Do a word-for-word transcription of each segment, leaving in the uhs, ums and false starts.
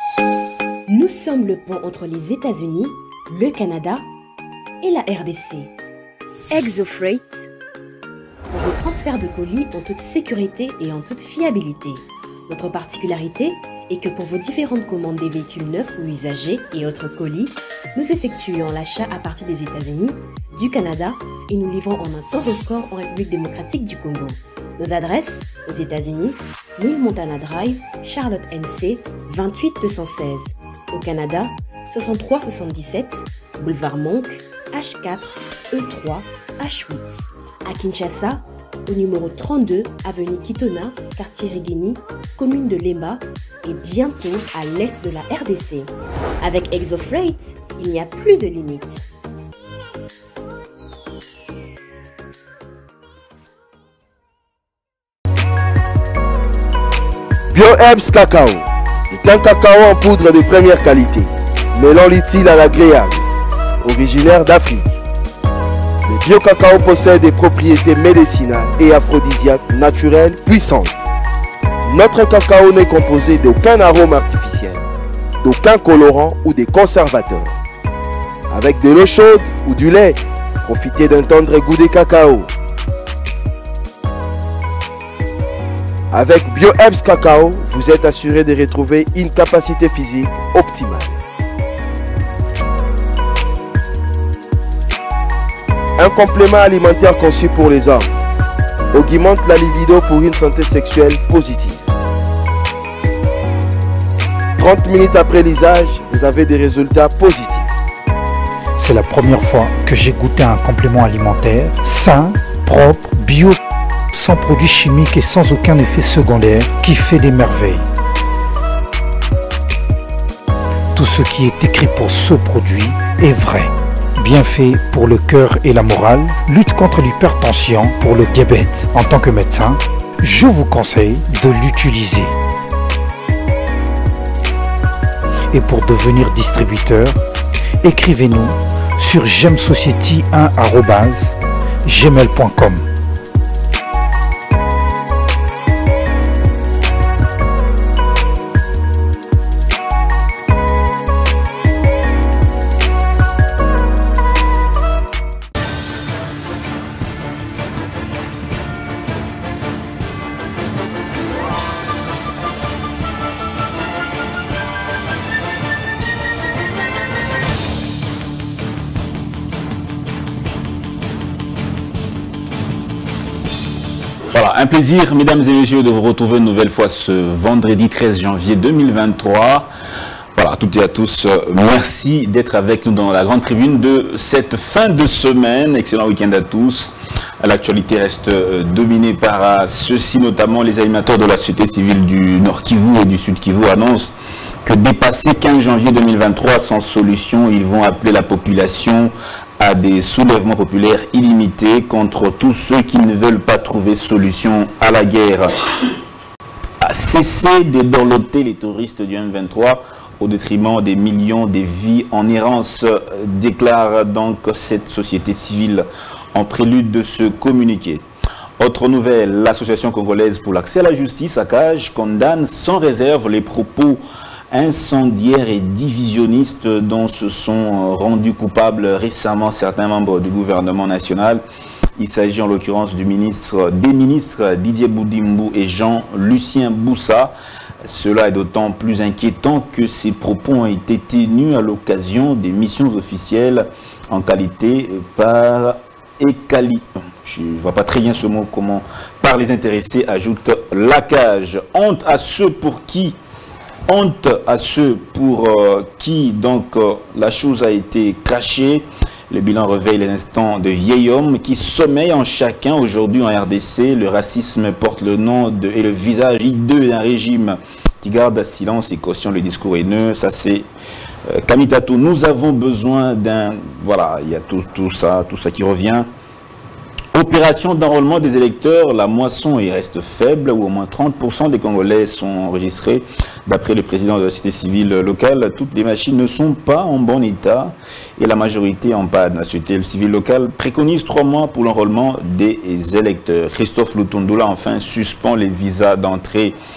Nous sommes le pont entre les États-Unis, le Canada et la R D C. ExoFreight, pour vos transferts de colis en toute sécurité et en toute fiabilité. Notre particularité est que pour vos différentes commandes des véhicules neufs ou usagés et autres colis, nous effectuons l'achat à partir des États-Unis, du Canada et nous livrons en un temps record en République démocratique du Congo. Nos adresses, aux États-Unis, mille Montana Drive, Charlotte N C, vingt-huit deux cent seize. Au Canada, soixante-trois soixante-dix-sept, Boulevard Monk, H quatre, E trois, H huit. À Kinshasa, au numéro trente-deux, avenue Kitona, quartier Rigini, commune de Lemba, et bientôt à l'est de la R D C. Avec ExoFreight, il n'y a plus de limite. BioHerbs Cacao est un cacao en poudre de première qualité, mêlant l'utile à l'agréable, originaire d'Afrique. Le bio-cacao possède des propriétés médicinales et aphrodisiaques naturelles puissantes. Notre cacao n'est composé d'aucun arôme artificiel, d'aucun colorant ou des conservateurs. Avec de l'eau chaude ou du lait, profitez d'un tendre goût de cacao. Avec BioHerbs Cacao, vous êtes assuré de retrouver une capacité physique optimale. Un complément alimentaire conçu pour les hommes augmente la libido pour une santé sexuelle positive. trente minutes après l'usage, vous avez des résultats positifs. C'est la première fois que j'ai goûté un complément alimentaire sain, propre, bio, sans produits chimiques et sans aucun effet secondaire qui fait des merveilles. Tout ce qui est écrit pour ce produit est vrai. Bienfait pour le cœur et la morale, lutte contre l'hypertension, pour le diabète. En tant que médecin, je vous conseille de l'utiliser. Et pour devenir distributeur, écrivez-nous sur gemsociety un arobase gmail point com. Voilà, un plaisir, mesdames et messieurs, de vous retrouver une nouvelle fois ce vendredi treize janvier deux mille vingt-trois. Voilà, à toutes et à tous, merci d'être avec nous dans la grande tribune de cette fin de semaine. Excellent week-end à tous. L'actualité reste dominée par ceci, notamment les animateurs de la société civile du Nord Kivu et du Sud Kivu annoncent que dépassé quinze janvier deux mille vingt-trois sans solution, ils vont appeler la population à des soulèvements populaires illimités contre tous ceux qui ne veulent pas trouver solution à la guerre. À cesser de dorloter les touristes du M vingt-trois au détriment des millions de vies en errance, déclare donc cette société civile en prélude de ce communiqué. Autre nouvelle, l'association congolaise pour l'accès à la justice, A C A J, condamne sans réserve les propos incendiaires et divisionnistes dont se sont rendus coupables récemment certains membres du gouvernement national. Il s'agit en l'occurrence du ministre, des ministres Didier Boudimbu et Jean-Lucien Boussa. Cela est d'autant plus inquiétant que ces propos ont été tenus à l'occasion des missions officielles en qualité par et qualité. Je ne vois pas très bien ce mot, comment par les intéressés, ajoute l'A C A J. Honte à ceux pour qui Honte à ceux pour euh, qui donc euh, la chose a été cachée. Le bilan réveille les instants de vieil homme qui sommeille en chacun aujourd'hui en R D C. Le racisme porte le nom de, et le visage hideux d'un régime qui garde silence et cautionne le discours haineux. Ça c'est euh, Kamitatou. Nous avons besoin d'un... Voilà, il y a tout, tout ça, tout ça qui revient. Opération d'enrôlement des électeurs, la moisson y reste faible, où au moins trente pour cent des Congolais sont enregistrés. D'après le président de la société civile locale, toutes les machines ne sont pas en bon état et la majorité en panne. La société civile locale préconise trois mois pour l'enrôlement des électeurs. Christophe Lutundula, enfin, suspend les visas d'entrée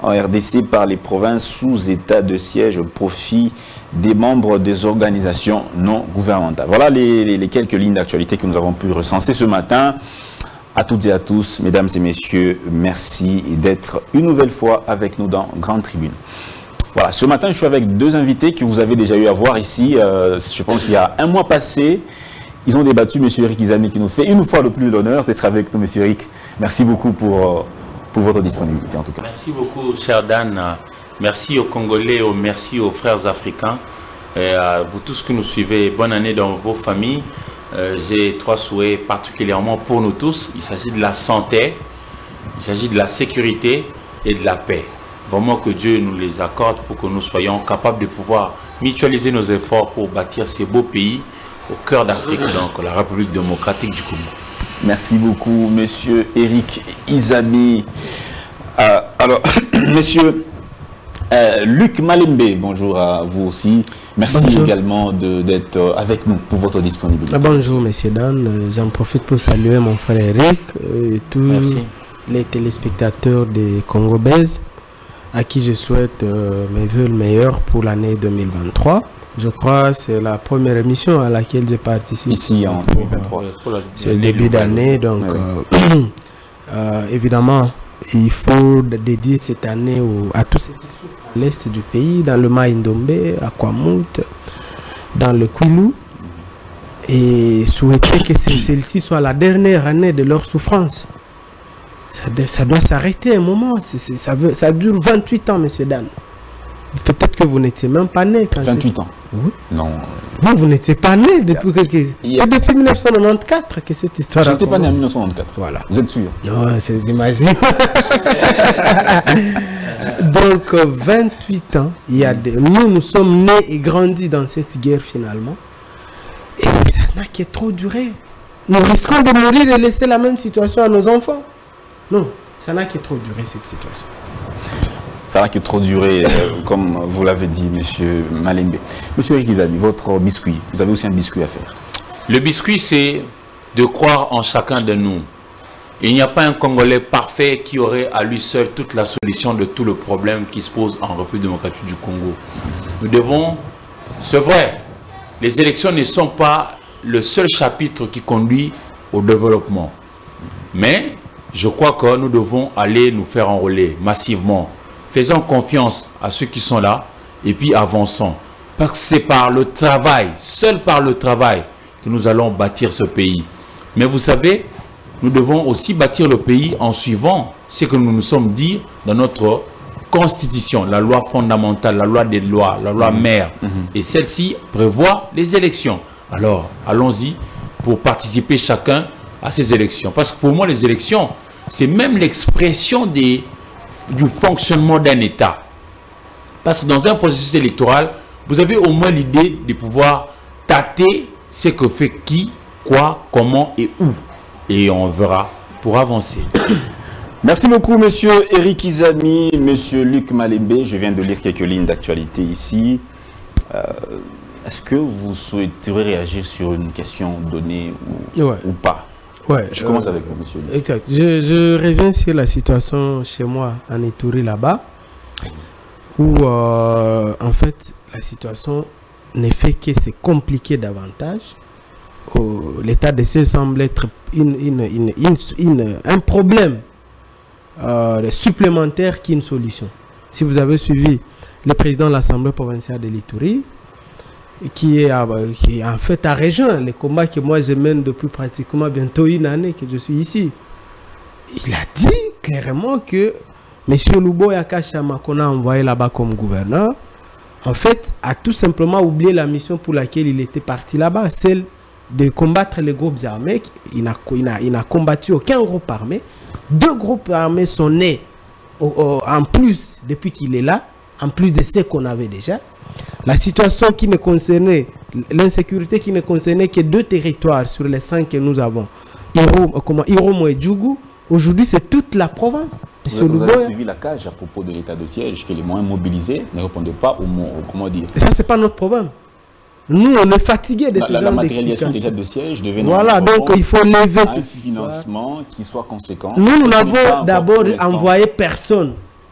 en R D C par les provinces sous état de siège au profit des membres des organisations non gouvernementales. Voilà les, les, les quelques lignes d'actualité que nous avons pu recenser ce matin. À toutes et à tous, mesdames et messieurs, merci d'être une nouvelle fois avec nous dans Grande Tribune. Voilà, ce matin, je suis avec deux invités que vous avez déjà eu à voir ici. Euh, je pense qu'il y a un mois passé, ils ont débattu, M. Eric Izami, qui nous fait une fois le plus l'honneur d'être avec nous, M. Eric. Merci beaucoup pour, pour votre disponibilité, en tout cas. Merci beaucoup, cher Dan. Merci aux Congolais, merci aux frères africains. Et à vous tous qui nous suivez, bonne année dans vos familles. Euh, J'ai trois souhaits particulièrement pour nous tous. Il s'agit de la santé, il s'agit de la sécurité et de la paix. Vraiment que Dieu nous les accorde pour que nous soyons capables de pouvoir mutualiser nos efforts pour bâtir ces beaux pays au cœur d'Afrique, donc la République démocratique du Congo. Merci beaucoup, Monsieur Eric Izami. Euh, alors, Monsieur euh, Luc Malembe, bonjour à vous aussi. Merci bonjour. Également d'être avec nous pour votre disponibilité. Bonjour, Monsieur Dan. J'en profite pour saluer mon frère Eric et tous Merci. les téléspectateurs des Congo Base, à qui je souhaite euh, mes vœux meilleurs pour l'année deux mille vingt-trois. Je crois que c'est la première émission à laquelle je participe. Ici, en deux mille vingt-trois. C'est le début d'année, donc oui. euh, euh, évidemment, il faut dédier cette année au, à tous ceux qui souffrent à l'est du pays, dans le Maïndombe, à Kwamout, dans le Kwilu, et souhaiter que celle-ci soit la dernière année de leur souffrance. Ça, ça doit s'arrêter un moment. C est, c est, ça, veut, ça dure vingt-huit ans, Monsieur Dan. Peut-être que vous n'étiez même pas né. Quand vingt-huit ans. Oui. Non. Vous, vous n'étiez pas né depuis que... C'est depuis mille neuf cent quatre-vingt-quatorze que cette histoire a commencé. Je n'étais pas né en mille neuf cent quatre-vingt-quatorze. Voilà. Vous êtes sûr? Non, c'est j'imagine. Donc, vingt-huit ans, il y a des... nous, nous sommes nés et grandis dans cette guerre finalement. Et ça n'a que trop duré. Nous risquons de mourir et laisser la même situation à nos enfants. Non, ça n'a que trop duré cette situation. Ça n'a que trop duré, euh, comme vous l'avez dit, Monsieur Malembe. Monsieur Eric Izami, votre biscuit, vous avez aussi un biscuit à faire. Le biscuit, c'est de croire en chacun de nous. Il n'y a pas un Congolais parfait qui aurait à lui seul toute la solution de tout le problème qui se pose en République démocratique du Congo. Nous devons, c'est vrai, les élections ne sont pas le seul chapitre qui conduit au développement. Mais je crois que nous devons aller nous faire enrôler massivement. Faisons confiance à ceux qui sont là et puis avançons. Parce que c'est par le travail, seul par le travail, que nous allons bâtir ce pays. Mais vous savez, nous devons aussi bâtir le pays en suivant ce que nous nous sommes dit dans notre constitution, la loi fondamentale, la loi des lois, la loi mère. Mmh. Et celle-ci prévoit les élections. Alors, allons-y pour participer chacun à ces élections. Parce que pour moi, les élections, c'est même l'expression des... du fonctionnement d'un État. Parce que dans un processus électoral, vous avez au moins l'idée de pouvoir tâter ce que fait qui, quoi, comment et où. Et on verra pour avancer. Merci beaucoup, Monsieur Eric Izami, Monsieur Luc Malembe. Je viens de lire quelques lignes d'actualité ici. Euh, Est-ce que vous souhaiteriez réagir sur une question donnée ou, ouais. ou pas? Ouais, je commence euh, avec vous, Monsieur Luc. Exact. Je, je reviens sur la situation chez moi en Ituri là-bas, où euh, en fait la situation ne fait que se compliquer davantage. Oh, l'état de siège semble être une, une, une, une, une, un problème euh, supplémentaire qu'une solution. Si vous avez suivi le président de l'Assemblée provinciale de l'Ituri, qui est, qui est en fait à rejoindre les combats que moi je mène depuis pratiquement bientôt une année que je suis ici. Il a dit clairement que M. Lubo Yakashama, qu'on a envoyé là-bas comme gouverneur, en fait, a tout simplement oublié la mission pour laquelle il était parti là-bas, celle de combattre les groupes armés. Il n'a il n'a, il n'a combattu aucun groupe armé. Deux groupes armés sont nés au, au, en plus depuis qu'il est là, en plus de ce qu'on avait déjà. La situation qui ne concernait, l'insécurité qui ne concernait que deux territoires sur les cinq que nous avons, Iromo et Djougou, aujourd'hui c'est toute la province. Vous, vous avez suivi la cage à propos de l'état de siège, que les moyens mobilisés ne répondaient pas au mot, comment dire. Et ça, c'est pas notre problème. Nous, on est fatigués de la, ce la, genre la matérialisation de l'état de siège devait voilà, donc il faut lever un financement qui soit conséquent. Nous, nous n'avons d'abord envoyé personne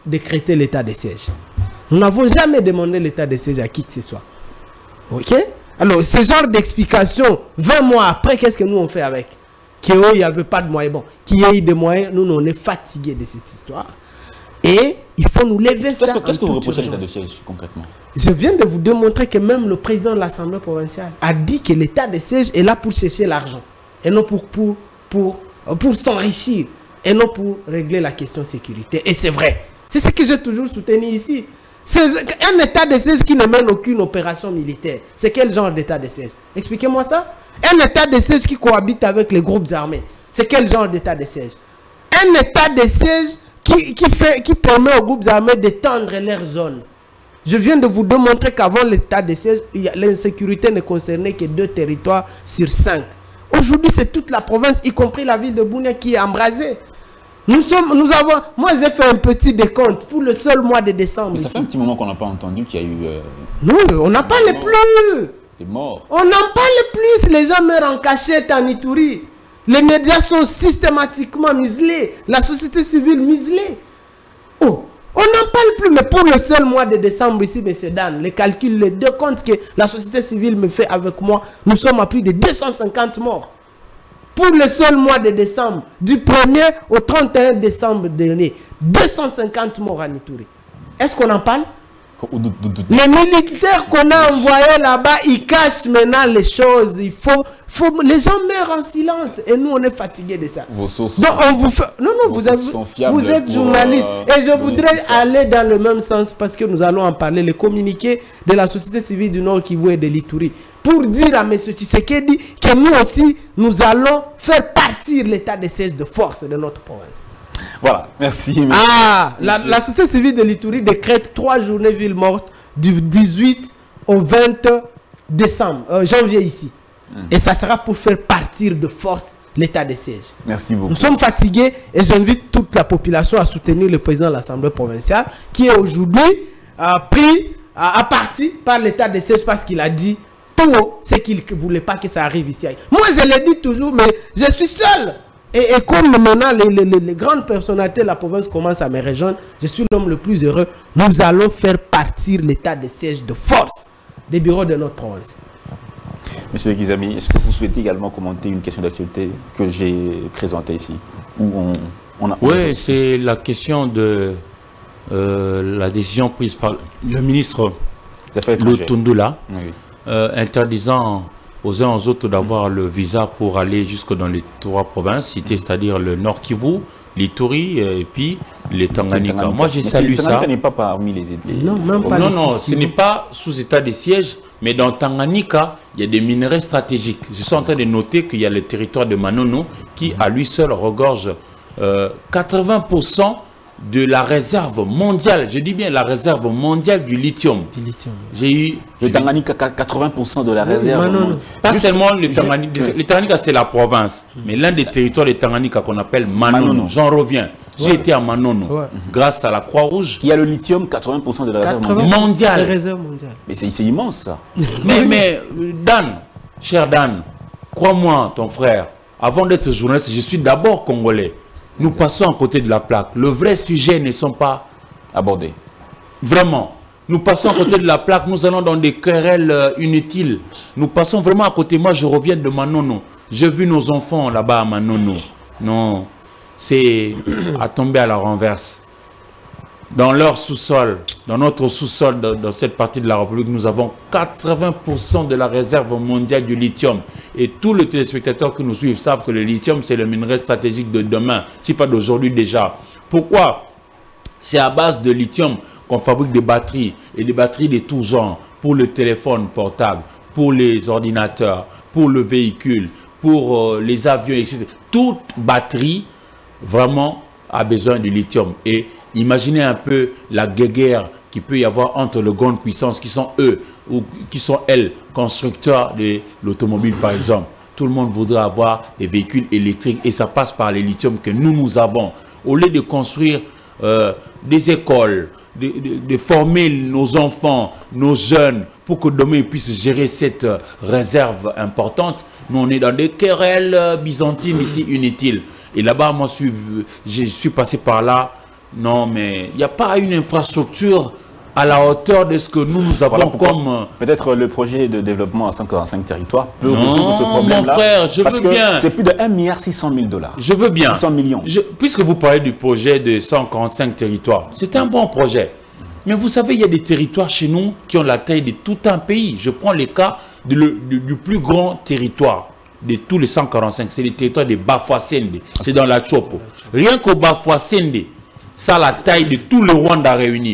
décrété l'état de siège. Nous n'avons jamais demandé l'état de siège à qui que ce soit. Ok? Alors, ce genre d'explication, vingt mois après, qu'est-ce que nous on fait avec? Qu'il n'y avait pas de moyens. Bon, qu'il y ait eu des moyens, nous, on est fatigués de cette histoire. Et il faut nous lever ça. Qu'est-ce que vous reprochez à l'état de siège concrètement? Je viens de vous démontrer que même le président de l'Assemblée provinciale a dit que l'état de siège est là pour chercher l'argent. Et non pour, pour, pour, pour s'enrichir. Et non pour régler la question sécurité. Et c'est vrai. C'est ce que j'ai toujours soutenu ici. C'est un état de siège qui ne mène aucune opération militaire. C'est quel genre d'état de siège? Expliquez-moi ça. Un état de siège qui cohabite avec les groupes armés. C'est quel genre d'état de siège? Un état de siège qui, qui, fait, qui permet aux groupes armés d'étendre leur zone. Je viens de vous démontrer qu'avant l'état de siège, l'insécurité ne concernait que deux territoires sur cinq. Aujourd'hui, c'est toute la province, y compris la ville de Bunia, qui est embrasée. Nous sommes, nous avons, moi j'ai fait un petit décompte pour le seul mois de décembre. Mais ça ici. fait un petit moment qu'on n'a pas entendu qu'il y a eu... Euh, non, on n'a pas les plus. Des morts. On n'en parle plus. Les gens meurent en cachette en Ituri. Les médias sont systématiquement muselés. La société civile muselée. Oh, on n'en parle plus. Mais pour le seul mois de décembre ici, M. Dan, les calculs, les deux comptes que la société civile me fait avec moi, nous sommes à plus de deux cent cinquante morts. Pour le seul mois de décembre, du premier au trente et un décembre dernier, deux cent cinquante morts en Ituri. Est-ce qu'on en parle? Les militaires qu'on a envoyés là-bas, ils cachent maintenant les choses. Il faut, faut, les gens meurent en silence et nous on est fatigués de ça. Vos sources Donc on vous fait, non non, vous, avez, vous êtes pour, journaliste euh, et je voudrais aller dans le même sens parce que nous allons en parler. Les communiqués de la société civile du Nord Kivu et de l'Ituri pour dire à M. Tshisekedi que nous aussi nous allons faire partir l'état de siège de force de notre province. Voilà, merci. Ah, la, la société civile de l'Ituri décrète trois journées ville morte du dix-huit au vingt décembre, euh, janvier ici. Mmh. Et ça sera pour faire partir de force l'état de siège. Merci beaucoup. Nous sommes fatigués et j'invite toute la population à soutenir le président de l'Assemblée provinciale qui est aujourd'hui euh, pris à, à partie par l'état de siège parce qu'il a dit tout haut, c'est qu'il ne voulait pas que ça arrive ici. Moi, je l'ai dit toujours, mais je suis seul. Et, et comme maintenant les, les, les grandes personnalités de la province commencent à me rejoindre, je suis l'homme le plus heureux. Nous allons faire partir l'état de siège de force des bureaux de notre province. Monsieur Gizami, est-ce que vous souhaitez également commenter une question d'actualité que j'ai présentée ici où on, on a, Oui, c'est la question de euh, la décision prise par le ministre Lutundula, oui. euh, interdisant aux uns aux autres d'avoir le visa pour aller jusque dans les trois provinces, c'est-à-dire le Nord Kivu, l'Ituri et puis les Tanganyika. Moi, j'ai salué ça. Tanganyika n'est pas parmi les... les... Non, même pas non, les non, ce n'est pas sous état de siège, mais dans Tanganyika, il y a des minerais stratégiques. Je suis en train de noter qu'il y a le territoire de Manono qui, à lui seul, regorge euh, quatre-vingts pour cent de la réserve mondiale, je dis bien la réserve mondiale du lithium. lithium. J'ai eu... Le Tanganyika, quatre-vingts pour cent de la réserve. Non, non, non. Pas Juste, seulement le Tanganyika. Je... Le Tanganyika, c'est la province. Mm. Mais l'un des territoires de Tanganyika qu'on appelle Manono. J'en reviens. J'ai ouais. été à Manono. Ouais. Grâce à la Croix-Rouge. Il y a le lithium, quatre-vingts pour cent de la réserve mondiale. mondiale. mondiale. Mais c'est immense, ça. mais, mais, Dan, cher Dan, crois-moi, ton frère, avant d'être journaliste, je suis d'abord congolais. Nous passons à côté de la plaque. Le vrai sujet ne sont pas abordés. Vraiment. Nous passons à côté de la plaque. Nous allons dans des querelles euh, inutiles. Nous passons vraiment à côté. Moi, je reviens de Manono. J'ai vu nos enfants là-bas à Manono. Non. C'est à tomber à la renverse. Dans leur sous-sol, dans notre sous-sol, dans, dans cette partie de la République, nous avons quatre-vingts pour cent de la réserve mondiale du lithium. Et tous les téléspectateurs qui nous suivent savent que le lithium, c'est le minerai stratégique de demain, si pas d'aujourd'hui déjà. Pourquoi? C'est à base de lithium qu'on fabrique des batteries, et des batteries de tous genres, pour le téléphone portable, pour les ordinateurs, pour le véhicule, pour euh, les avions, et cetera. Toute batterie, vraiment, a besoin du lithium. Et imaginez un peu la guerre qu'il peut y avoir entre les grandes puissances qui sont eux, ou qui sont elles, constructeurs de l'automobile par exemple. Tout le monde voudrait avoir des véhicules électriques et ça passe par les lithium que nous, nous avons. Au lieu de construire euh, des écoles, de, de, de former nos enfants, nos jeunes, pour que demain ils puissent gérer cette réserve importante, nous on est dans des querelles byzantines ici inutiles. Et là-bas, moi je suis, je suis passé par là Non, mais il n'y a pas une infrastructure à la hauteur de ce que nous, nous avons voilà comme... Peut-être le projet de développement à cent quarante-cinq territoires peut non, résoudre ce problème-là. Mon frère, je veux bien. C'est plus de un milliard six cent mille dollars. Je veux bien. six cents millions. Je, puisque vous parlez du projet de cent quarante-cinq territoires, c'est un bon projet. Mais vous savez, il y a des territoires chez nous qui ont la taille de tout un pays. Je prends le cas de le, du, du plus grand territoire de tous les cent quarante-cinq. C'est le territoire de Bafouassende. C'est dans la Chopo. Rien qu'au Bafouassende, ça a la taille de tout le Rwanda réuni.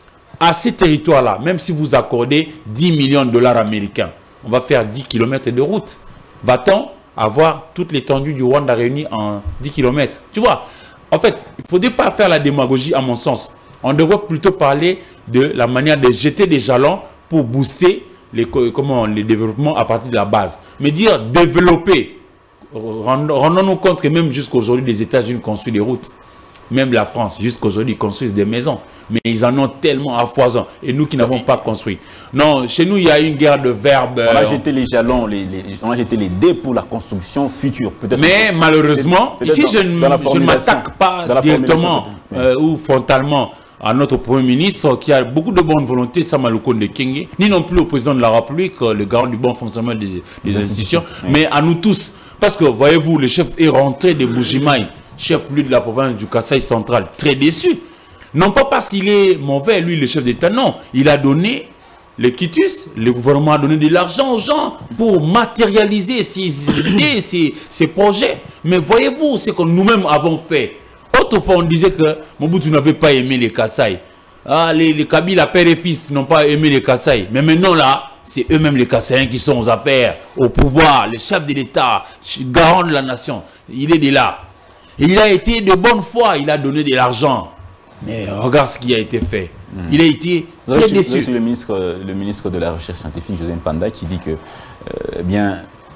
À ces territoires-là, même si vous accordez dix millions de dollars américains, on va faire dix kilomètres de route. Va-t-on avoir toute l'étendue du Rwanda réunie en dix kilomètres? Tu vois, en fait, il ne faudrait pas faire la démagogie à mon sens. On devrait plutôt parler de la manière de jeter des jalons pour booster les, comment, les développements à partir de la base. Mais dire développer, rendons-nous compte que même jusqu'aujourd'hui, les États-Unis construisent des routes. Même la France, jusqu'aujourd'hui, construisent des maisons. Mais ils en ont tellement à foison. Et nous qui n'avons pas construit. Non, chez nous, il y a une guerre de verbes. On a jeté les jalons, les, les, on a jeté les dés pour la construction future. Mais malheureusement, ici, je ne m'attaque pas directement euh, ou frontalement à notre Premier ministre qui a beaucoup de bonne volonté, Samaluko Ndekenge, ni non plus au président de la République, le garant du bon fonctionnement des, des institutions, oui. Mais à nous tous. Parce que, voyez-vous, le chef est rentré de Bujimaï, chef-lieu de la province du Kasaï central, très déçu. Non pas parce qu'il est mauvais, lui, le chef d'État, non. Il a donné le quitus, le gouvernement a donné de l'argent aux gens pour matérialiser ses idées, ses, ses projets. Mais voyez-vous ce que nous-mêmes avons fait. Autrefois, on disait que Mobutu n'avait pas aimé les Kasaï. Ah, les, les Kabila, père et fils, n'ont pas aimé les Kasaï. Mais maintenant, là, c'est eux-mêmes les Kassaïens qui sont aux affaires, au pouvoir, les chefs de l'État, garant de la nation. Il est de là. Et il a été de bonne foi, il a donné de l'argent. Mais regarde ce qui a été fait. Mmh. Il a été Vous très avez déçu. Le ministre, le ministre de la Recherche scientifique, José Mpanda, qui dit que euh, eh bien,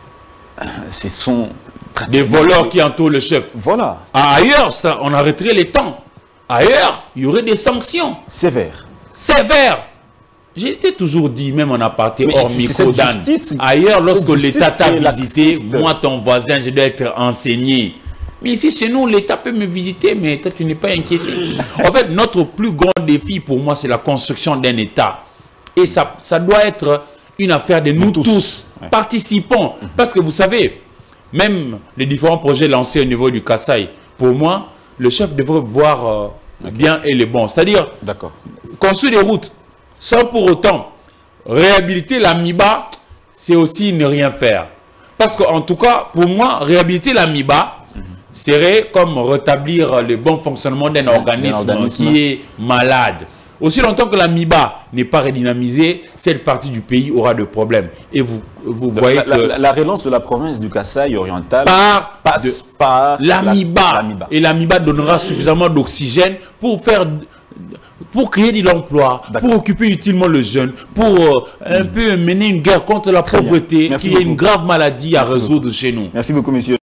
ce sont des voleurs qui entourent le chef. Voilà. Ah, ailleurs, ça, on arrêterait les temps. Ailleurs, il y aurait des sanctions. Sévères. Sévères. J'ai toujours dit, même en aparté, hors micro d'Anne. Ailleurs, lorsque l'État t'a visité, moi, ton voisin, je dois être enseigné. Mais ici, chez nous, l'État peut me visiter, mais toi, tu n'es pas inquiété. En fait, notre plus grand défi, pour moi, c'est la construction d'un État. Et ça, ça doit être une affaire de nous tous. tous. Ouais. Participons. Parce que vous savez, même les différents projets lancés au niveau du Kasaï, pour moi, le chef devrait voir euh, okay. bien et le bon. C'est-à-dire, construire des routes, sans pour autant réhabiliter la M I B A, c'est aussi ne rien faire. Parce qu'en tout cas, pour moi, réhabiliter la M I B A mm-hmm. serait comme rétablir le bon fonctionnement d'un organisme, organisme qui est malade. Aussi longtemps que la M I B A n'est pas redynamisée, cette partie du pays aura de problèmes. Et vous, vous Donc, voyez la, que... La, la relance de la province du Kasaï oriental par passe de, par la, la, M I B A. la M I B A. Et la M I B A donnera suffisamment d'oxygène pour faire... pour créer de l'emploi, pour occuper utilement le jeune, pour euh, un mmh. peu mener une guerre contre la Très pauvreté, qui est une grave maladie Merci à résoudre beaucoup. Chez nous. Merci beaucoup, monsieur.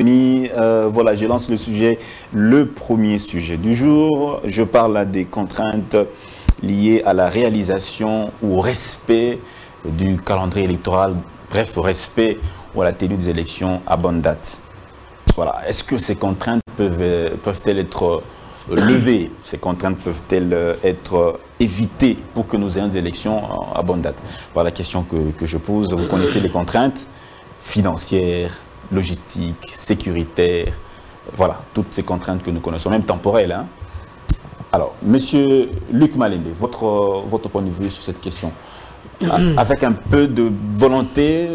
Euh, voilà, je lance le sujet, le premier sujet du jour. Je parle là des contraintes liées à la réalisation ou au respect du calendrier électoral, bref, au respect ou à la tenue des élections à bonne date. Voilà. Est-ce que ces contraintes peuvent, peuvent-elles être levées? Ces contraintes peuvent-elles être évitées pour que nous ayons des élections à bonne date? Voilà la question que, que je pose. Vous connaissez les contraintes financières, logistiques, sécuritaires, voilà, toutes ces contraintes que nous connaissons, même temporelles. Hein. Alors, monsieur Luc Malembe, votre, votre point de vue sur cette question, mmh. avec un peu de volonté,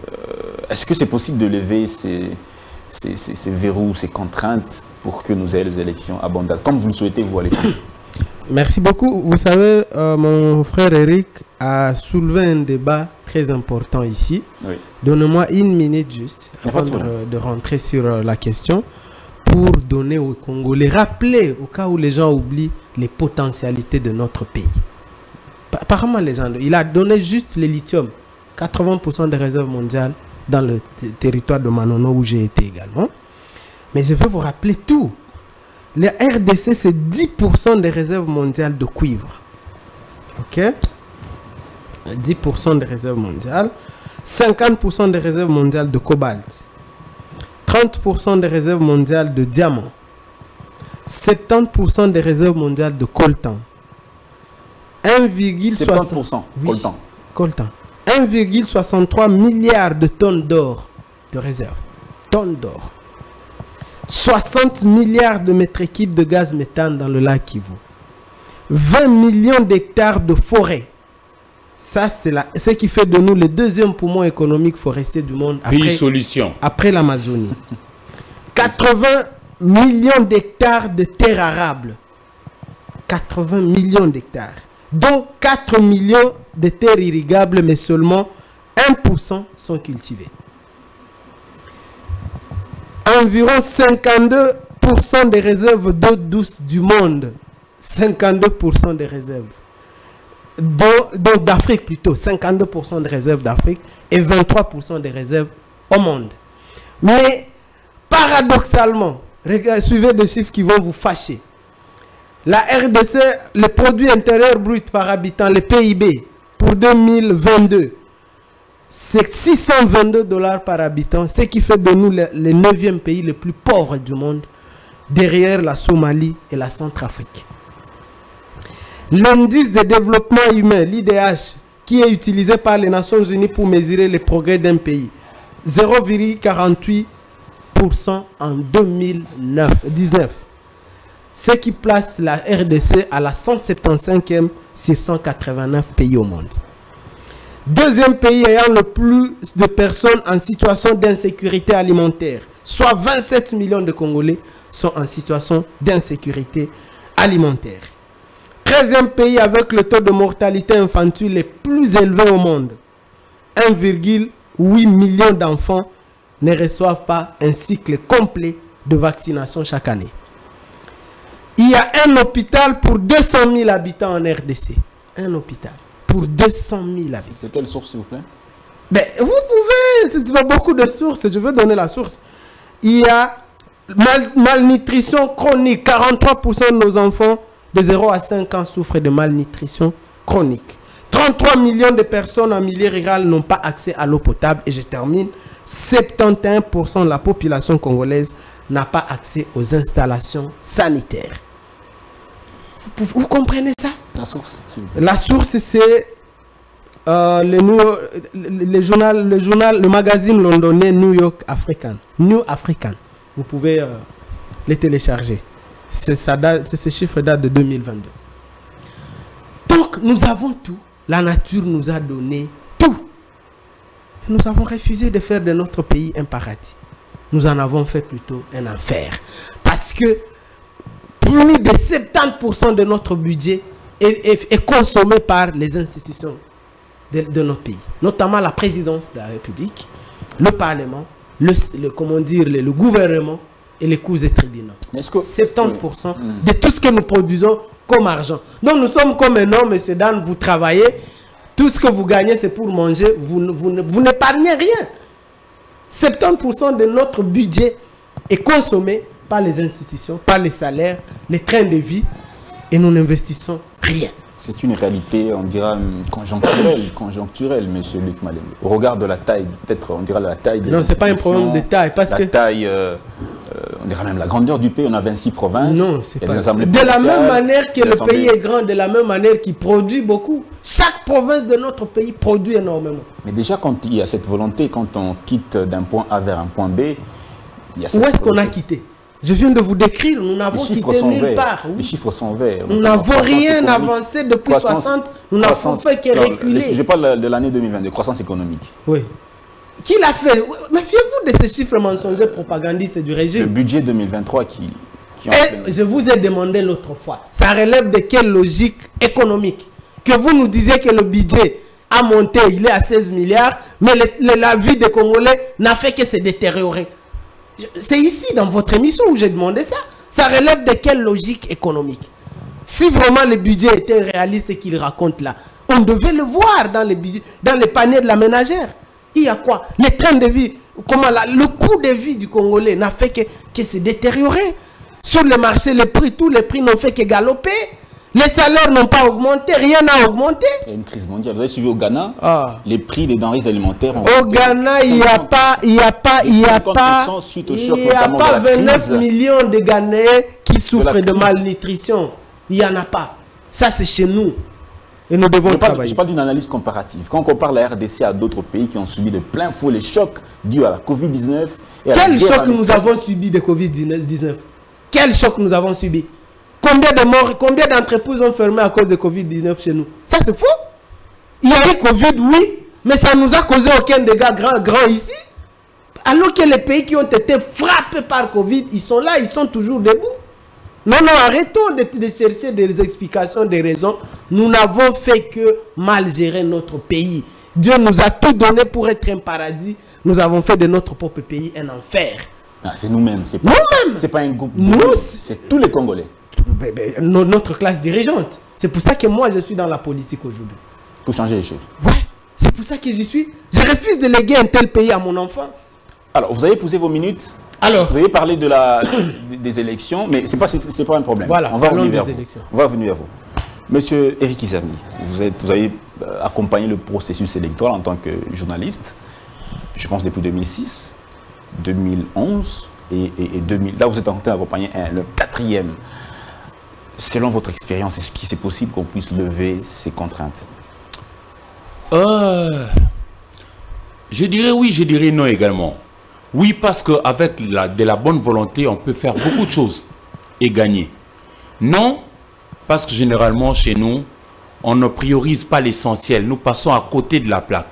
est-ce que c'est possible de lever ces, ces, ces, ces verrous, ces contraintes pour que nous ayons les élections à bonne date, comme vous le souhaitez, vous allez faire? Merci beaucoup. Vous savez, euh, mon frère Eric a soulevé un débat très important ici. Oui. Donnez-moi une minute juste avant de, de rentrer sur euh, la question pour donner aux Congolais, rappeler au cas où les gens oublient les potentialités de notre pays. Apparemment, les gens, il a donné juste le lithium, quatre-vingts pour cent des réserves mondiales dans le territoire de Manono où j'ai été également. Mais je veux vous rappeler tout. Le R D C, c'est dix pour cent des réserves mondiales de cuivre. OK? dix pour cent des réserves mondiales. cinquante pour cent des réserves mondiales de cobalt. trente pour cent des réserves mondiales de diamants. soixante-dix pour cent des réserves mondiales de coltan. un virgule soixante pour cent coltan. Coltan. un virgule soixante-trois milliard de tonnes d'or de réserves. Tonnes d'or. soixante milliards de mètres cubes de gaz méthane dans le lac Kivu. vingt millions d'hectares de forêt. Ça, c'est ce qui fait de nous le deuxième poumon économique forestier du monde après, solution. après l'Amazonie. quatre-vingts millions d'hectares de terres arables. quatre-vingts millions d'hectares. Dont quatre millions de terres irrigables, mais seulement un pour cent sont cultivées. Environ cinquante-deux pour cent des réserves d'eau douce du monde. cinquante-deux pour cent des réserves. Donc d'Afrique plutôt. cinquante-deux pour cent des réserves d'Afrique et vingt-trois pour cent des réserves au monde. Mais paradoxalement, regardez, suivez des chiffres qui vont vous fâcher. La R D C, le produit intérieur brut par habitant, le P I B, pour deux mille vingt-deux, c'est six cent vingt-deux dollars par habitant, ce qui fait de nous le, le neuvième pays le plus pauvre du monde, derrière la Somalie et la Centrafrique. L'indice de développement humain, l'I D H, qui est utilisé par les Nations Unies pour mesurer les progrès d'un pays, zéro virgule quarante-huit pour cent en deux mille dix-neuf. Ce qui place la R D C à la cent soixante-quinzième sur cent quatre-vingt-neuf pays au monde. Deuxième pays ayant le plus de personnes en situation d'insécurité alimentaire, soit vingt-sept millions de Congolais sont en situation d'insécurité alimentaire. treizième pays avec le taux de mortalité infantile le plus élevé au monde. un virgule huit million d'enfants ne reçoivent pas un cycle complet de vaccination chaque année. Il y a un hôpital pour deux cent mille habitants en R D C. Un hôpital pour deux cent mille habitants. C'est quelle source, s'il vous plaît? Ben, vous pouvez, c'est beaucoup de sources, je veux donner la source. Il y a mal, malnutrition chronique. quarante-trois pour cent de nos enfants de zéro à cinq ans souffrent de malnutrition chronique. trente-trois millions de personnes en milieu rural n'ont pas accès à l'eau potable. Et je termine, soixante et onze pour cent de la population congolaise n'a pas accès aux installations sanitaires. Vous, vous, vous comprenez ça? La source, La source, c'est euh, le, le, le, journal, le journal, le magazine londonien New York African. New African. Vous pouvez euh, les télécharger. C'est ça date, ces chiffres datent de deux mille vingt-deux. Donc, nous avons tout. La nature nous a donné tout. Nous avons refusé de faire de notre pays un paradis. Nous en avons fait plutôt un enfer. Parce que plus de soixante-dix pour cent de notre budget est, est, est consommé par les institutions de, de notre pays. Notamment la présidence de la République, le Parlement, le, le, comment dire, le, le gouvernement et les cours et tribunaux. soixante-dix pour cent oui. de tout ce que nous produisons comme argent. Donc nous sommes comme un homme, monsieur Dan, vous travaillez, tout ce que vous gagnez c'est pour manger, vous, vous, vous n'épargnez rien. soixante-dix pour cent de notre budget est consommé par les institutions, par les salaires, les trains de vie, et nous n'investissons rien. C'est une réalité, on dira, conjoncturelle, conjoncturelle, monsieur Luc Malembe. Au regard de la taille, peut-être, on dira la taille des Non, ce n'est pas un problème de taille, parce la que... taille, euh, euh, on dira même la grandeur du pays, on a vingt-six provinces. Non, c'est pas... De la même manière que le pays est grand, de la même manière qu'il produit beaucoup, chaque province de notre pays produit énormément. Mais déjà, quand il y a cette volonté, quand on quitte d'un point A vers un point B, il y a cette Où est-ce qu'on a quitté? Je viens de vous décrire, nous n'avons quitté nulle verts. part. Oui. Les chiffres sont verts. Nous n'avons rien avancé depuis croissance, soixante, nous n'avons fait que reculer. Je parle de l'année deux mille vingt-deux, croissance économique. Oui. Qui l'a fait? Méfiez-vous de ces chiffres mensongers propagandistes du régime. Le budget deux mille vingt-trois qui... qui Et je vous ai demandé l'autre fois, ça relève de quelle logique économique? Que vous nous disiez que le budget a monté, il est à seize milliards, mais le, le, la vie des Congolais n'a fait que se détériorer. C'est ici, dans votre émission, où j'ai demandé ça. Ça relève de quelle logique économique? Si vraiment le budget était réaliste et qu'il raconte là, on devait le voir dans les, budgets, dans les paniers de la ménagère. Il y a quoi? Les trains de vie, comment la, le coût de vie du Congolais n'a fait que, que se détériorer. Sur le marché, les prix, tous les prix n'ont fait que galoper. Les salaires n'ont pas augmenté, rien n'a augmenté. Il y a une crise mondiale. Vous avez suivi au Ghana, ah. les prix des denrées alimentaires ont Au Ghana, il n'y a pas, il n'y a pas, il n'y a pas, suite au il choc, y a pas vingt-neuf millions de Ghanéens qui souffrent de, de malnutrition. Il n'y en a pas. Ça, c'est chez nous. Et nous devons je parle, travailler. Je parle d'une analyse comparative. Quand on compare la R D C à d'autres pays qui ont subi de plein fouet les chocs dus à la Covid dix-neuf. Et Quel choc nous avons subi de Covid dix-neuf? Quel choc nous avons subi? Combien de morts, combien d'entreprises ont fermé à cause de Covid dix-neuf chez nous? Ça, c'est faux. Il y a eu Covid, oui, mais ça ne nous a causé aucun dégât grand, grand ici. Alors que les pays qui ont été frappés par Covid, ils sont là, ils sont toujours debout. Non, non, arrêtons de, de chercher des explications, des raisons. Nous n'avons fait que mal gérer notre pays. Dieu nous a tout donné pour être un paradis. Nous avons fait de notre propre pays un enfer. Ah, c'est nous-mêmes. C'est pas, nous-mêmes. pas un groupe. Nous, c'est tous les Congolais. Ben, ben, notre classe dirigeante. C'est pour ça que moi, je suis dans la politique aujourd'hui. Pour changer les choses. Ouais, c'est pour ça que j'y suis. Je refuse de léguer un tel pays à mon enfant. Alors, vous avez posé vos minutes. Alors, vous avez parlé de la, des élections, mais ce n'est pas, c'est pas un problème. Voilà, on va revenir vers des vous. élections. On va revenir vers vous. Monsieur Eric Izami, vous, êtes, vous avez accompagné le processus électoral en tant que journaliste, je pense depuis deux mille six, deux mille onze et, et, et deux mille. Là, vous êtes en train d'accompagner le quatrième. Selon votre expérience, est-ce qu'il est possible qu'on puisse lever ces contraintes? euh, Je dirais oui, je dirais non également. Oui, parce qu'avec la, de la bonne volonté, on peut faire beaucoup de choses et gagner. Non, parce que généralement, chez nous, on ne priorise pas l'essentiel. Nous passons à côté de la plaque.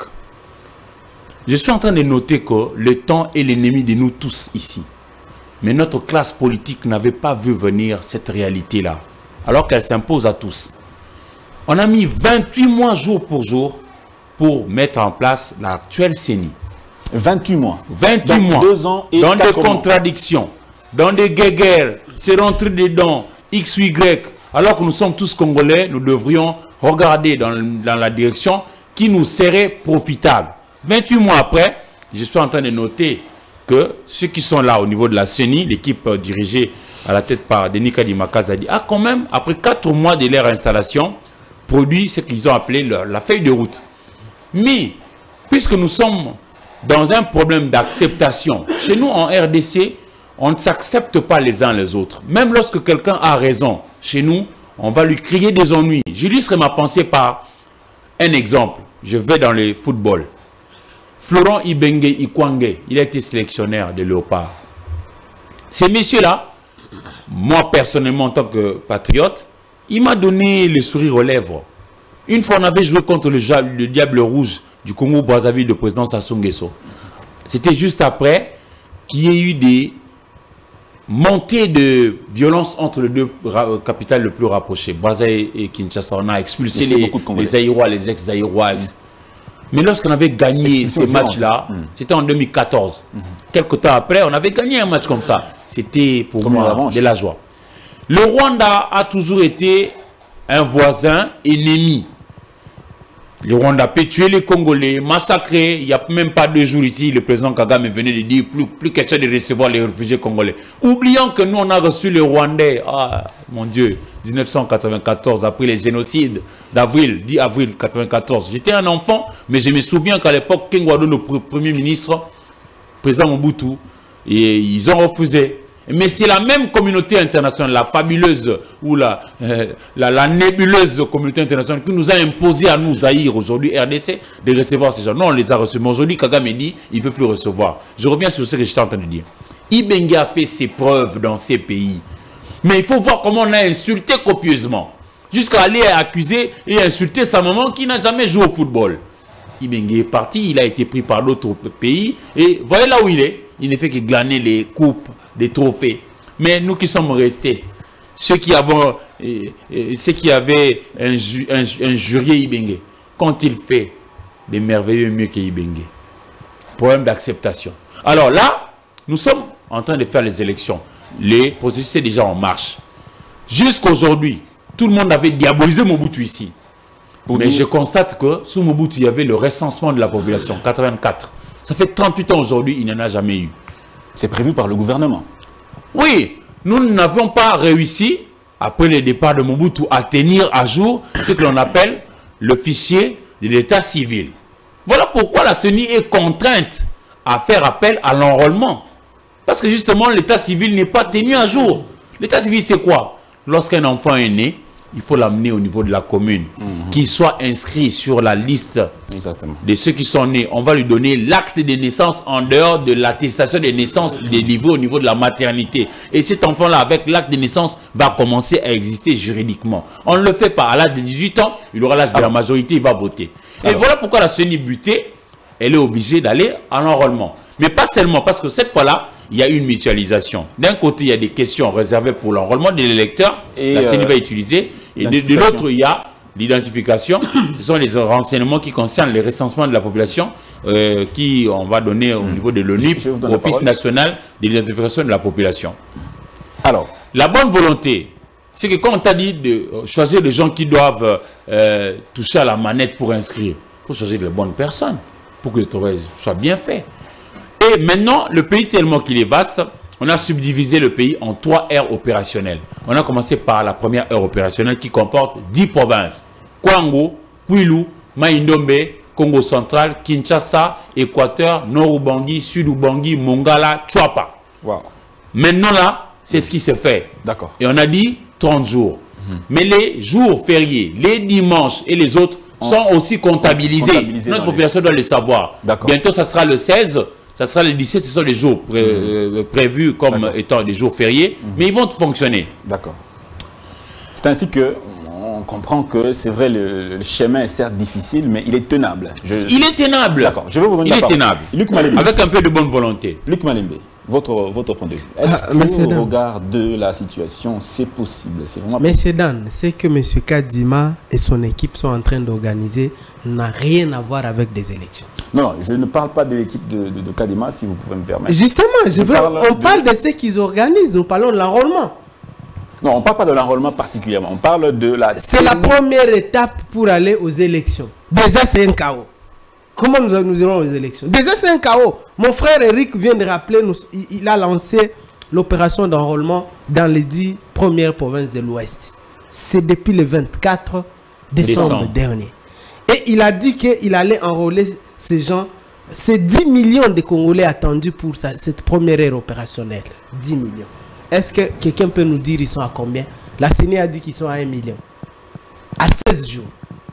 Je suis en train de noter que le temps est l'ennemi de nous tous ici. Mais notre classe politique n'avait pas vu venir cette réalité-là, alors qu'elle s'impose à tous. On a mis vingt-huit mois jour pour jour pour mettre en place l'actuelle C E N I. vingt-huit mois. vingt-huit Donc, mois. Deux ans et dans des quatre mois. contradictions, dans des guerres, c'est rentré dedans, X, Y. Alors que nous sommes tous Congolais, nous devrions regarder dans, dans la direction qui nous serait profitable. vingt-huit mois après, je suis en train de noter que ceux qui sont là au niveau de la C E N I, l'équipe euh, dirigée à la tête par Denis Kadima-Kazadi, a quand même, après quatre mois de leur installation, produit ce qu'ils ont appelé leur, la feuille de route. Mais, puisque nous sommes dans un problème d'acceptation, chez nous en R D C, on ne s'accepte pas les uns les autres. Même lorsque quelqu'un a raison, chez nous, on va lui crier des ennuis. J'illustre ma pensée par un exemple. Je vais dans le football. Florent Ibenge Ikwange, il a été sélectionneur de Léopard. Ces messieurs-là, moi personnellement en tant que patriote, il m'a donné le sourire aux lèvres. Une fois on avait joué contre le, le Diable Rouge du Congo-Brazzaville de président Sassou Nguesso. C'était juste après qu'il y ait eu des montées de violence entre les deux capitales les plus rapprochées, Brazzaville et Kinshasa. On a expulsé les, les Aïrois, les ex-Aïrois. Mmh. Mais lorsqu'on avait gagné ces matchs-là, mmh. c'était en deux mille quatorze. Mmh. Quelques temps après, on avait gagné un match comme ça. C'était pour comme moi de la joie. Le Rwanda a toujours été un voisin ennemi. Le Rwanda peut tuer les Congolais, massacrer. Il n'y a même pas deux jours ici, le président Kagame venait de dire plus, plus question de recevoir les réfugiés congolais. Oublions que nous, on a reçu les Rwandais. Ah, mon Dieu, mille neuf cent quatre-vingt-quatorze, après les génocides d'avril, dix avril mille neuf cent quatre-vingt-quatorze. J'étais un enfant, mais je me souviens qu'à l'époque, Kengwado, le premier ministre, président Mobutu, et ils ont refusé. Mais c'est la même communauté internationale, la fabuleuse ou la, euh, la, la nébuleuse communauté internationale qui nous a imposé à nous, Zaïre, aujourd'hui R D C, de recevoir ces gens. Non, on les a reçus. Mais aujourd'hui, Kagame dit, il ne peut plus recevoir. Je reviens sur ce que j'étais en train de dire. Ibenge a fait ses preuves dans ces pays. Mais il faut voir comment on a insulté copieusement. Jusqu'à aller accuser et insulter sa maman qui n'a jamais joué au football. Ibenge est parti, il a été pris par d'autres pays. Et voyez là où il est. Il ne fait que glaner les coupes, des trophées. Mais nous qui sommes restés, ceux qui, avons, et, et, ceux qui avaient inju, inju, injurié Ibenge, qu'ont-ils fait de merveilleux mieux que Ibenge? Problème d'acceptation. Alors là, nous sommes en train de faire les élections. Les processus sont déjà en marche. Jusqu'à aujourd'hui, tout le monde avait diabolisé Mobutu ici. Pour Mais nous... je constate que sous Mobutu, il y avait le recensement de la population, quatre-vingt-quatre. Ça fait trente-huit ans aujourd'hui, il n'y en a jamais eu. C'est prévu par le gouvernement. Oui, nous n'avions pas réussi après le départ de Mobutu, à tenir à jour ce que l'on appelle le fichier de l'état civil. Voilà pourquoi la C E N I est contrainte à faire appel à l'enrôlement. Parce que justement, l'état civil n'est pas tenu à jour. L'état civil, c'est quoi? Lorsqu'un enfant est né, il faut l'amener au niveau de la commune, mmh. qu'il soit inscrit sur la liste Exactement. de ceux qui sont nés. On va lui donner l'acte de naissance en dehors de l'attestation de naissance délivrée au niveau de la maternité. Et cet enfant-là, avec l'acte de naissance, va commencer à exister juridiquement. On ne le fait pas. À l'âge de dix-huit ans, il aura l'âge de la majorité, il va voter. Et Alors. voilà pourquoi la C E N I butée, elle est obligée d'aller à l'enrôlement. Mais pas seulement, parce que cette fois-là, il y a une mutualisation. D'un côté, il y a des questions réservées pour l'enrôlement de l'électeur, la C E N I euh, va utiliser. Et de, de l'autre, il y a l'identification. Ce sont les renseignements qui concernent les recensements de la population euh, qui on va donner au mmh. niveau de l'O N U, Office national de l'identification de la population. Alors, la bonne volonté, c'est que quand on t'a dit de choisir les gens qui doivent euh, toucher à la manette pour inscrire, il faut choisir les bonnes personnes pour que le travail soit bien fait. Et maintenant, le pays tellement qu'il est vaste, on a subdivisé le pays en trois aires opérationnelles. On a commencé par la première aire opérationnelle qui comporte dix provinces. Kwango, Kwilu, Maïndombe, Congo central, Kinshasa, Équateur, Nord-Ubangi, Sud-Ubangi, Mongala, Tchouapa. Wow. Maintenant là, c'est mmh. ce qui se fait. D'accord. Et on a dit trente jours. Mmh. Mais les jours fériés, les dimanches et les autres on... sont aussi comptabilisés. comptabilisés Notre population les... doit le savoir. Bientôt, ça sera le seize. Ça sera le dix-sept, ce sont les jours pré mmh. prévus comme étant des jours fériés, mmh. mais ils vont fonctionner. D'accord. C'est ainsi que on comprend que c'est vrai, le, le chemin est certes difficile, mais il est tenable. Je... Il est tenable. D'accord. Je vais vous revenir. Il est tenable. Luc Malembe. Avec un peu de bonne volonté. Luc Malembe, votre, votre point de vue. Est-ce ah, qu'au regard de la situation, c'est possible? Monsieur Dan, c'est que M. Kadima et son équipe sont en train d'organiser n'a rien à voir avec des élections. Non, non, je ne parle pas de l'équipe de, de, de Kadima, si vous pouvez me permettre. Justement, je veux, parle on de... parle de ce qu'ils organisent, nous parlons de l'enrôlement. Non, on ne parle pas de l'enrôlement particulièrement, on parle de la... C'est la première étape pour aller aux élections. Déjà, c'est un chaos. Comment nous, nous irons aux élections? Déjà, c'est un chaos. Mon frère Eric vient de rappeler, nous, il, il a lancé l'opération d'enrôlement dans les dix premières provinces de l'Ouest. C'est depuis le vingt-quatre décembre, décembre dernier. Et il a dit qu'il allait enrôler ces gens, c'est dix millions de Congolais attendus pour sa, cette première ère opérationnelle. dix millions. Est-ce que quelqu'un peut nous dire ils sont à combien? La C E N I a dit qu'ils sont à un million. À seize jours.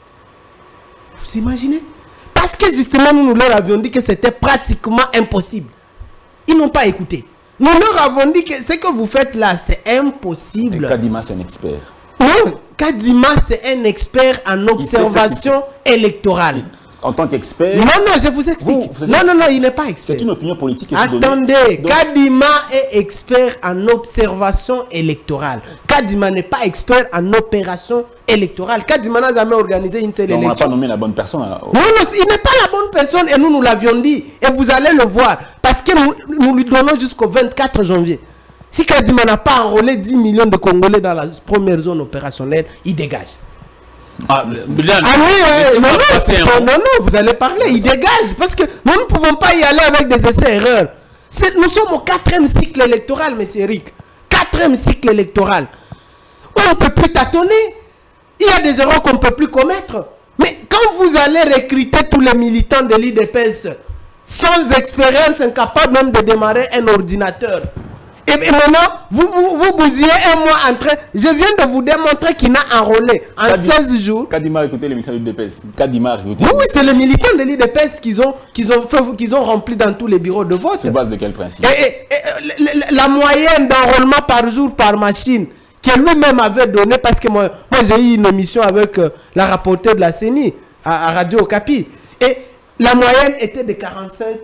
Vous imaginez? Parce que justement, nous, nous leur avions dit que c'était pratiquement impossible. Ils n'ont pas écouté. Nous leur avons dit que ce que vous faites là, c'est impossible. Et Kadima, c'est un expert. Non, Kadima, c'est un expert en observation électorale. En tant qu'expert... Non, non, je vous explique. Vous, vous non, non, non, il n'est pas expert. C'est une opinion politique. Attendez, donc... Kadima est expert en observation électorale. Kadima n'est pas expert en opération électorale. Kadima n'a jamais organisé une seule donc élection. On n'a pas nommé la bonne personne. Alors. Non, non, il n'est pas la bonne personne et nous, nous l'avions dit. Et vous allez le voir. Parce que nous, nous lui donnons jusqu'au vingt-quatre janvier. Si Kadima n'a pas enrôlé dix millions de Congolais dans la première zone opérationnelle, il dégage. Ah, Bilan, ah oui, oui, non, non, non, non, vous allez parler, il dégage. Parce que nous ne pouvons pas y aller avec des essais-erreurs. Nous sommes au quatrième cycle électoral, M. Eric. Quatrième cycle électoral. On ne peut plus tâtonner. Il y a des erreurs qu'on ne peut plus commettre. Mais quand vous allez recruter tous les militants de l'I D P S sans expérience, incapables même de démarrer un ordinateur, et maintenant, vous, vous, vous bousillez un mois en train. Je viens de vous démontrer qu'il n'a enrôlé en Kadima, seize jours. Kadima a écouté les militants de l'I D P S. Kadima a écouté. Oui, oui, c'est les militants de l'I D P S qu'ils ont, qu'ils ont, qu'ils ont rempli dans tous les bureaux de vote. Sur base de quel principe? Et, et, et, la, la moyenne d'enrôlement par jour par machine, que lui-même avait donné, parce que moi, moi j'ai eu une émission avec euh, la rapporteure de la C E N I à, à Radio Okapi. Et la moyenne était de quarante-cinq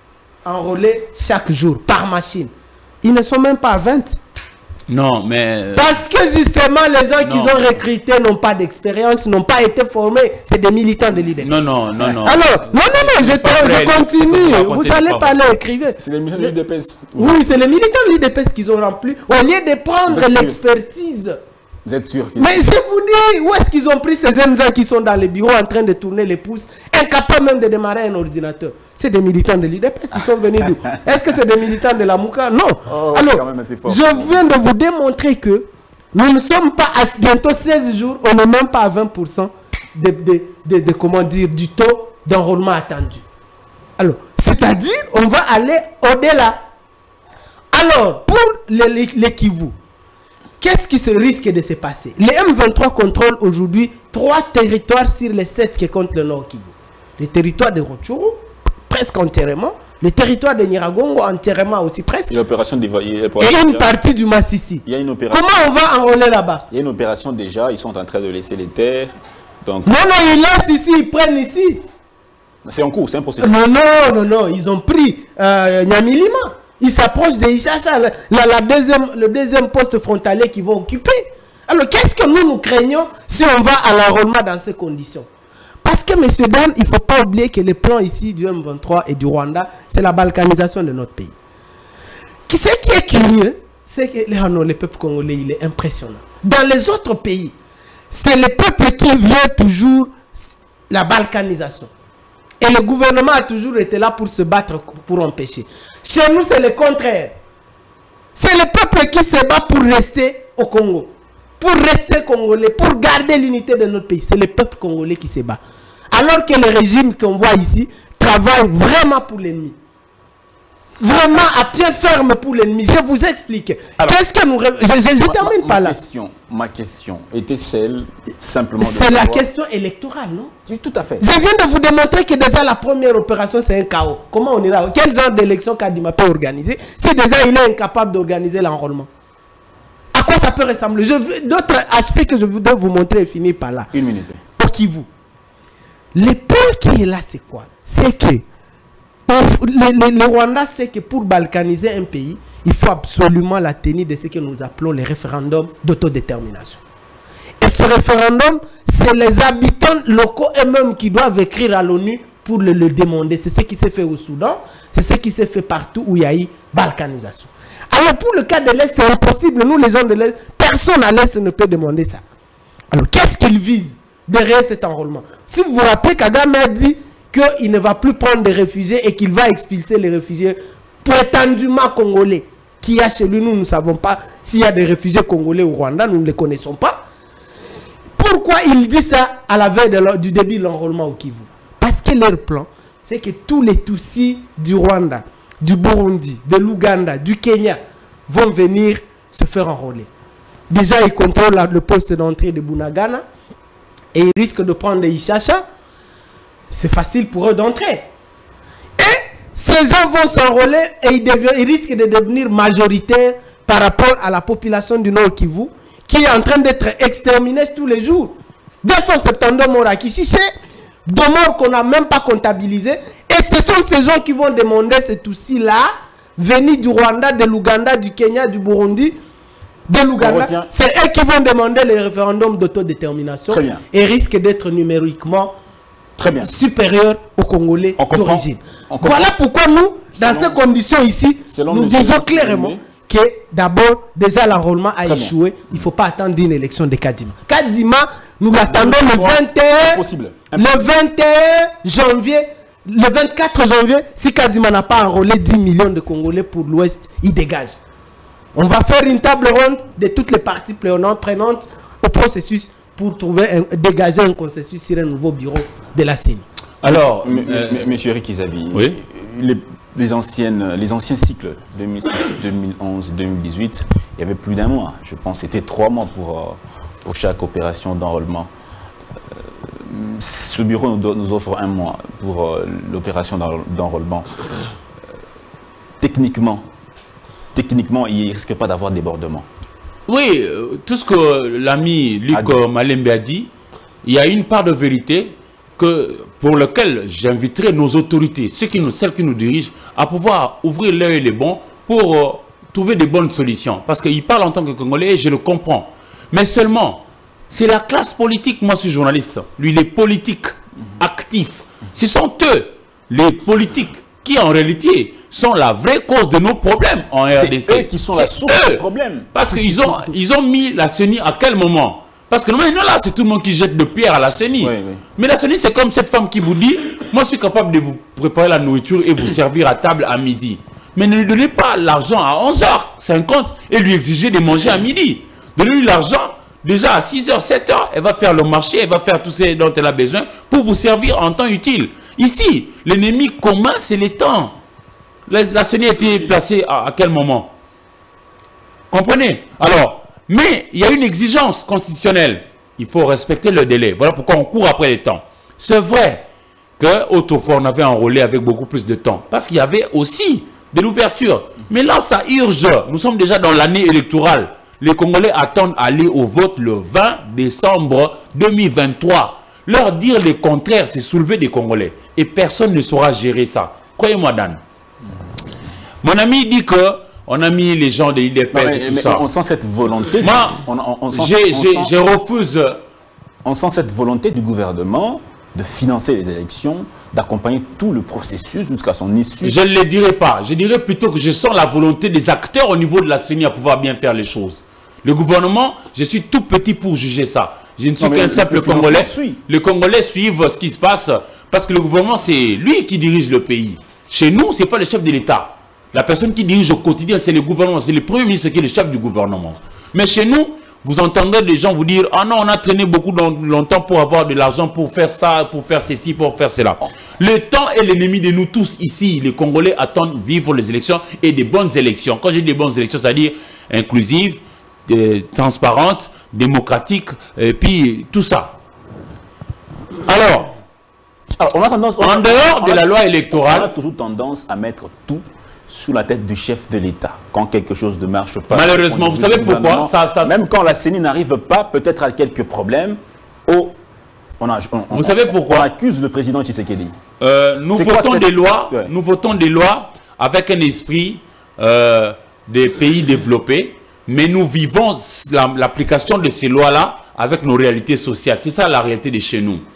enrôlés chaque jour par machine. Ils ne sont même pas à vingt. Non, mais... Parce que justement, les gens qu'ils ont recrutés n'ont pas d'expérience, n'ont pas été formés. C'est des militants de l'I D P S. Non, non, non, non. Alors, non, non, non, je, je continue. Vous allez parler, écrivez. C'est les militants de l'I D P S. Oui, c'est les militants de l'I D P S qu'ils ont rempli. Au lieu de prendre l'expertise. Vous êtes sûr? Mais je vous dis, où est-ce qu'ils ont pris ces jeunes gens qui sont dans les bureaux en train de tourner les pouces, incapables même de démarrer un ordinateur? C'est des militants de l'I D P S, ils sont venus d'où? Est-ce que c'est des militants de la Mouka? Non. Oh, alors, je viens de vous démontrer que Nous ne sommes pas à bientôt seize jours, on n'est même pas à vingt pour cent de, de, de, de, comment dire, du taux d'enrôlement attendu. Alors, c'est-à-dire, on va aller au-delà. Alors, pour les, les, les Kivu, qu'est-ce qui se risque de se passer? Les M vingt-trois contrôlent aujourd'hui trois territoires sur les sept qui comptent le Nord Kivu. Le territoire de Rutshuru, presque entièrement. Le territoire de Nyiragongo, entièrement aussi presque. Et, l'opération des... et une partie du Massissi. Il y a une opération... Comment on va enrôler là-bas? Il y a une opération déjà, ils sont en train de laisser les terres. Donc... Non, non, ils laissent ici, ils prennent ici. C'est en cours, c'est un processus. Non, non, non, non, ils ont pris euh, Nyamilima. Ils s'approchent de Ishasha, la, la deuxième, le deuxième poste frontalier qu'ils vont occuper. Alors, qu'est-ce que nous, nous craignons si on va à l'enrôlement dans ces conditions? Parce que, messieurs, dames, il ne faut pas oublier que le plan ici du M vingt-trois et du Rwanda, c'est la balkanisation de notre pays. Qui ce qui est curieux, c'est que oh non, le peuple congolais, il est impressionnant. Dans les autres pays, c'est le peuple qui veut toujours la balkanisation. Et le gouvernement a toujours été là pour se battre, pour empêcher. Chez nous, c'est le contraire. C'est le peuple qui se bat pour rester au Congo. Pour rester congolais, pour garder l'unité de notre pays. C'est le peuple congolais qui se bat. Alors que le régime qu'on voit ici travaille vraiment pour l'ennemi. Vraiment à pied ferme pour l'ennemi. Je vous explique. Qu'est-ce que nous... Je, je, je termine ma, par là. Question, ma question était celle simplement... C'est la question électorale, non? Oui, tout à fait. Je viens de vous démontrer que déjà la première opération, c'est un chaos. Comment on ira? Quel genre d'élection Kadima peut organiser si déjà il est incapable d'organiser l'enrôlement? À quoi ça peut ressembler? D'autres aspects que je voudrais vous montrer et finir par là. Une minute. Pour qui vous? Le point qui est là, c'est quoi? C'est que le, le, le Rwanda sait que pour balkaniser un pays, il faut absolument la tenue de ce que nous appelons les référendums d'autodétermination. Et ce référendum, c'est les habitants locaux eux-mêmes qui doivent écrire à l'ONU pour le, le demander. C'est ce qui s'est fait au Soudan, c'est ce qui s'est fait partout où il y a eu balkanisation. Alors pour le cas de l'Est, c'est impossible. Nous, les gens de l'Est, personne à l'Est ne peut demander ça. Alors qu'est-ce qu'ils visent derrière cet enrôlement? Si vous vous rappelez, Kagame a dit qu'il ne va plus prendre des réfugiés et qu'il va expulser les réfugiés prétendument congolais. Qu'il y a chez lui, nous ne savons pas s'il y a des réfugiés congolais au Rwanda, nous ne les connaissons pas. Pourquoi il dit ça à la veille de du début de l'enrôlement au Kivu? Parce que leur plan, c'est que tous les Tutsis du Rwanda, du Burundi, de l'Ouganda, du Kenya vont venir se faire enrôler. Déjà, ils contrôlent le poste d'entrée de Bunagana et ils risquent de prendre les Ishasha. C'est facile pour eux d'entrer. Et ces gens vont s'enrôler et ils, ils risquent de devenir majoritaires par rapport à la population du Nord Kivu qui est en train d'être exterminée tous les jours. deux cent soixante-douze morts à Kishiché, deux morts qu'on n'a même pas comptabilisés. Et ce sont ces gens qui vont demander ces Tutsis-là, venus du Rwanda, de l'Ouganda, du Kenya, du Burundi, de l'Ouganda. C'est eux qui vont demander les référendums d'autodétermination et risquent d'être numériquement très bien supérieurs aux Congolais d'origine. Voilà pourquoi nous, dans selon, ces conditions ici, nous disons clairement que d'abord, déjà l'enrôlement a échoué. Bien. Il ne faut pas attendre une élection de Kadima. Kadima, nous l'attendons le vingt et un, le vingt et un janvier, le vingt-quatre janvier, si Kadima n'a pas enrôlé dix millions de Congolais pour l'Ouest, il dégage. On va faire une table ronde de toutes les parties prenantes au processus pour trouver un, dégager un consensus sur un nouveau bureau de la C E N I. Alors, euh, monsieur Eric Izabi, oui, les, les, anciennes, les anciens cycles deux mille six, deux mille onze, deux mille dix-huit, il y avait plus d'un mois. Je pense que c'était trois mois pour, pour chaque opération d'enrôlement. Ce bureau nous, nous offre un mois pour euh, l'opération d'enrôlement. Euh, techniquement, techniquement, il ne risque pas d'avoir débordement. Oui, euh, tout ce que l'ami Luc euh, Malembe a dit, il y a une part de vérité que, pour laquelle j'inviterai nos autorités, ceux qui nous, celles qui nous dirigent, à pouvoir ouvrir l'œil et les bons pour euh, trouver des bonnes solutions. Parce qu'il parle en tant que Congolais et je le comprends. Mais seulement, c'est la classe politique, moi je suis journaliste, lui les politiques actifs, ce sont eux, les politiques, qui en réalité sont la vraie cause de nos problèmes en R D C. C'est eux qui sont la source du problème. Parce qu'ils ont, ils ont mis la C E N I à quel moment? Parce que maintenant là, c'est tout le monde qui jette de pierre à la C E N I. Oui, oui. Mais la C E N I, c'est comme cette femme qui vous dit, moi je suis capable de vous préparer la nourriture et vous servir à table à midi. Mais ne lui donnez pas l'argent à onze heures cinquante et lui exiger de manger à midi. Donnez-lui l'argent. Déjà à six heures, sept heures, elle va faire le marché, elle va faire tout ce dont elle a besoin pour vous servir en temps utile. Ici, l'ennemi commun, c'est les temps. La, la C E N I a été placée à, à quel moment? Comprenez? Alors, mais il y a une exigence constitutionnelle. Il faut respecter le délai. Voilà pourquoi on court après les temps. C'est vrai qu'autrefois, on avait enrôlé avec beaucoup plus de temps. Parce qu'il y avait aussi de l'ouverture. Mais là, ça urge. Nous sommes déjà dans l'année électorale. Les Congolais attendent aller au vote le vingt décembre deux mille vingt-trois. Leur dire le contraire, c'est soulever des Congolais. Et personne ne saura gérer ça. Croyez-moi, Dan. Mon ami dit que on a mis les gens de l'I D P S et tout ça. On sent cette volonté. Moi, on, on, on sent, on sent, je refuse. On sent cette volonté du gouvernement de financer les élections, d'accompagner tout le processus jusqu'à son issue. Je ne le dirai pas. Je dirais plutôt que je sens la volonté des acteurs au niveau de la C E N I à pouvoir bien faire les choses. Le gouvernement, je suis tout petit pour juger ça. Je ne suis qu'un simple Congolais. Suit. Les Congolais suivent ce qui se passe parce que le gouvernement, c'est lui qui dirige le pays. Chez nous, ce n'est pas le chef de l'État. La personne qui dirige au quotidien, c'est le gouvernement. C'est le Premier ministre qui est le chef du gouvernement. Mais chez nous, vous entendez des gens vous dire « Ah non, on a traîné beaucoup longtemps pour avoir de l'argent, pour faire ça, pour faire ceci, pour faire cela. » Le temps est l'ennemi de nous tous ici. Les Congolais attendent vivre les élections et des bonnes élections. Quand je dis des bonnes élections, c'est-à-dire inclusives, euh, transparentes, démocratiques, et puis tout ça. Alors, Alors on a tendance, on en a, dehors on de a, la loi électorale, on a toujours tendance à mettre tout sous la tête du chef de l'État. Quand quelque chose ne marche pas... Malheureusement, vous savez pourquoi ça, ça, Même quand la C E N I n'arrive pas, peut-être à quelques problèmes, oh, on, a, on, vous on, savez pourquoi on accuse le président Tshisekedi. Euh, nous, votons cette... des lois, ouais. nous votons des lois avec un esprit euh, des pays développés, mais nous vivons l'application de ces lois-là avec nos réalités sociales. C'est ça la réalité de chez nous.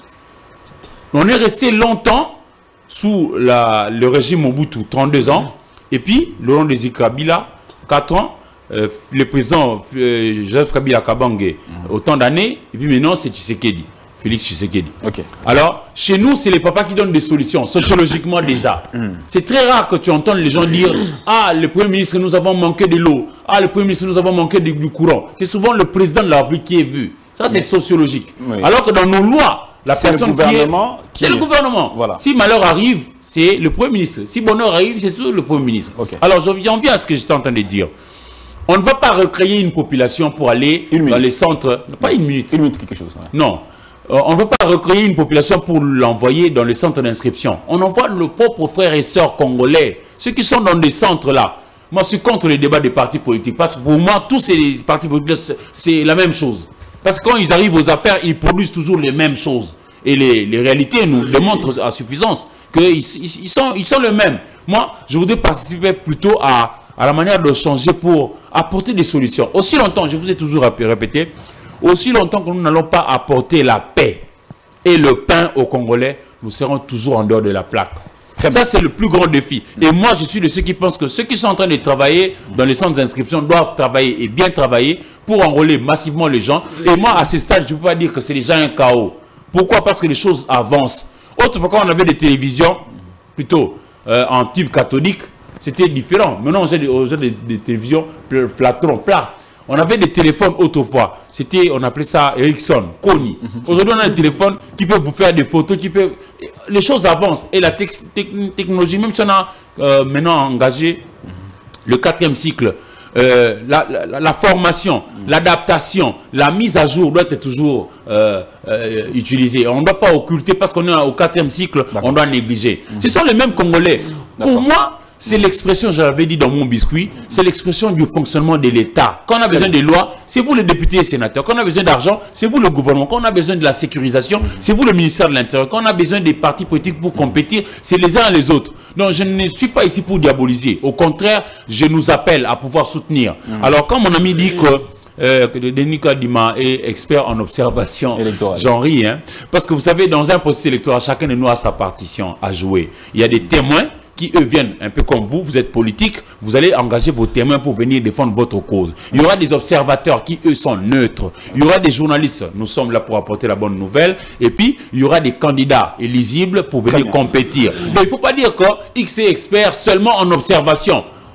On est resté longtemps sous la, le régime Mobutu, trente-deux ans, et puis Laurent Désiré Kabila, quatre ans, euh, le président euh, Joseph Kabila Kabange, mm. autant d'années, et puis maintenant c'est Tshisekedi. Félix Tshisekedi. Okay. Alors, chez nous, c'est les papas qui donnent des solutions, sociologiquement déjà. Mm. C'est très rare que tu entends les gens dire « Ah, le Premier ministre, nous avons manqué de l'eau. Ah, le Premier ministre, nous avons manqué du, du courant. » C'est souvent le président de la République qui est vu. Ça, c'est sociologique. Oui. Alors que dans nos lois, la personne qui est... C'est le gouvernement. Voilà. Si malheur arrive, c'est le Premier ministre. Si bonheur arrive, c'est toujours le Premier ministre. Okay. Alors, j'en viens à ce que j'étais en train de dire. On ne va pas recréer une population pour aller dans les centres... Pas une minute. Une minute, quelque chose. Ouais. Non. On ne va pas recréer une population pour l'envoyer dans les centres d'inscription. On envoie nos propres frères et sœurs congolais, ceux qui sont dans des centres-là. Moi, je suis contre les débats des partis politiques. Parce que pour moi, tous ces partis politiques, c'est la même chose. Parce que quand ils arrivent aux affaires, ils produisent toujours les mêmes choses. Et les, les réalités nous démontrent à suffisance qu'ils ils, ils sont, ils sont les mêmes. Moi, je voudrais participer plutôt à, à la manière de changer pour apporter des solutions. Aussi longtemps, je vous ai toujours répété, aussi longtemps que nous n'allons pas apporter la paix et le pain aux Congolais, nous serons toujours en dehors de la plaque. Ça, c'est le plus grand défi. Et moi, je suis de ceux qui pensent que ceux qui sont en train de travailler dans les centres d'inscription doivent travailler et bien travailler pour enrôler massivement les gens. Et moi, à ce stade, je ne peux pas dire que c'est déjà un chaos. Pourquoi? Parce que les choses avancent. Autrefois, quand on avait des télévisions, plutôt euh, en type cathodique, c'était différent. Maintenant, on a des, des, des télévisions flatron, plat. On avait des téléphones autrefois. C'était, on appelait ça Ericsson, Kony. Aujourd'hui, on a des téléphones qui peuvent vous faire des photos, qui peuvent... Les choses avancent. Et la te te technologie, même si on a euh, maintenant engagé le quatrième cycle, euh, la, la, la formation, l'adaptation, la mise à jour doit être toujours euh, euh, utilisée. On ne doit pas occulter parce qu'on est au quatrième cycle, on doit négliger. Ce sont les mêmes Congolais. Pour moi, c'est l'expression, je l'avais dit dans mon biscuit, c'est l'expression du fonctionnement de l'État. Quand on a besoin des lois, c'est vous les députés et sénateurs. Quand on a besoin d'argent, c'est vous le gouvernement. Quand on a besoin de la sécurisation, c'est vous le ministère de l'Intérieur. Quand on a besoin des partis politiques pour compétir, c'est les uns et les autres. Donc je ne suis pas ici pour diaboliser. Au contraire, je nous appelle à pouvoir soutenir. Mmh. Alors quand mon ami dit que Euh, que Denis Kadima est expert en observation, j'en ris, hein, parce que vous savez, dans un processus électoral, chacun de nous a sa partition à jouer. Il y a des témoins qui, eux, viennent un peu comme vous, vous êtes politique, vous allez engager vos témoins pour venir défendre votre cause. Il y aura des observateurs qui, eux, sont neutres. Il y aura des journalistes, nous sommes là pour apporter la bonne nouvelle, et puis, il y aura des candidats éligibles pour venir compétir. Donc, il ne faut pas dire que X est expert seulement en observation.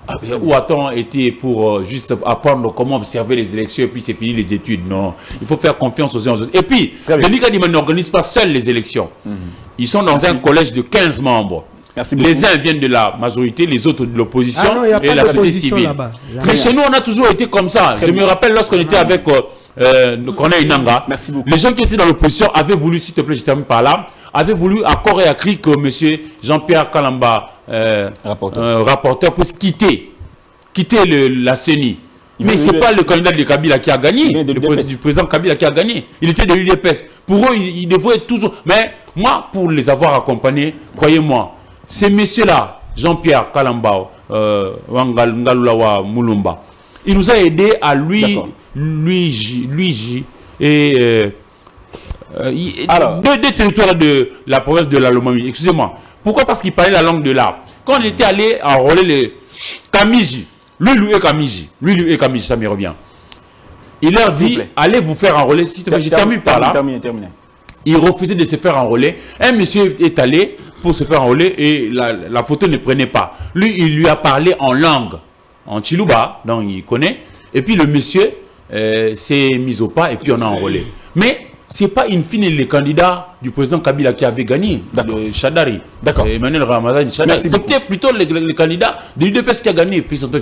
Ah, ou a-t-on été pour euh, juste apprendre comment observer les élections et puis c'est fini les études? Non. Il faut faire confiance aux uns aux autres. Et puis, le Ligue n'organise pas seul les élections. Mm-hmm. Ils sont dans Merci. un collège de quinze membres. Merci les uns viennent de la majorité, les autres de l'opposition ah et la société civile. Mais chez nous, on a toujours été comme ça. Très Je bien. me rappelle lorsqu'on était avec euh, euh, le colonel Inanga, Merci les gens qui étaient dans l'opposition avaient voulu, s'il te plaît, je termine par là, avaient voulu à corps et à cri que M. Jean-Pierre Kalamba, euh, rapporteur. Euh, rapporteur, puisse quitter, quitter le, la C E N I. Il Mais ce n'est pas le candidat de Kabila qui a gagné, le du président Kabila qui a gagné. Il était de l'U D P S. Pour eux, ils, ils devraient toujours... Mais moi, pour les avoir accompagnés, croyez-moi, ces messieurs-là, Jean-Pierre Kalamba, euh, Ngalulawa Moulumba, il nous a aidés à lui, lui, lui, et euh, euh, Alors, deux, deux territoires de la province de la Lomami. Excusez-moi. Pourquoi? Parce qu'il parlait la langue de l'art. Quand on était allé enrôler les Kamiji, lui, lui et Kamiji, lui, lui et Kamiji, ça me revient. Il leur dit, allez vous faire enrôler. Si je termine par là. Terminé, terminé. Il refusait de se faire enrôler. Un monsieur est allé pour se faire enrôler et la, la photo ne prenait pas. Lui, il lui a parlé en langue, en Chiluba, donc il connaît. Et puis le monsieur euh, s'est mis au pas et puis on a enrôlé. Mais ce n'est pas in fine le candidat du président Kabila qui avait gagné, le Chadari. D'accord. Emmanuel Ramadan Chadari. C'était plutôt le, le, le candidat de l'U D P S qui a gagné.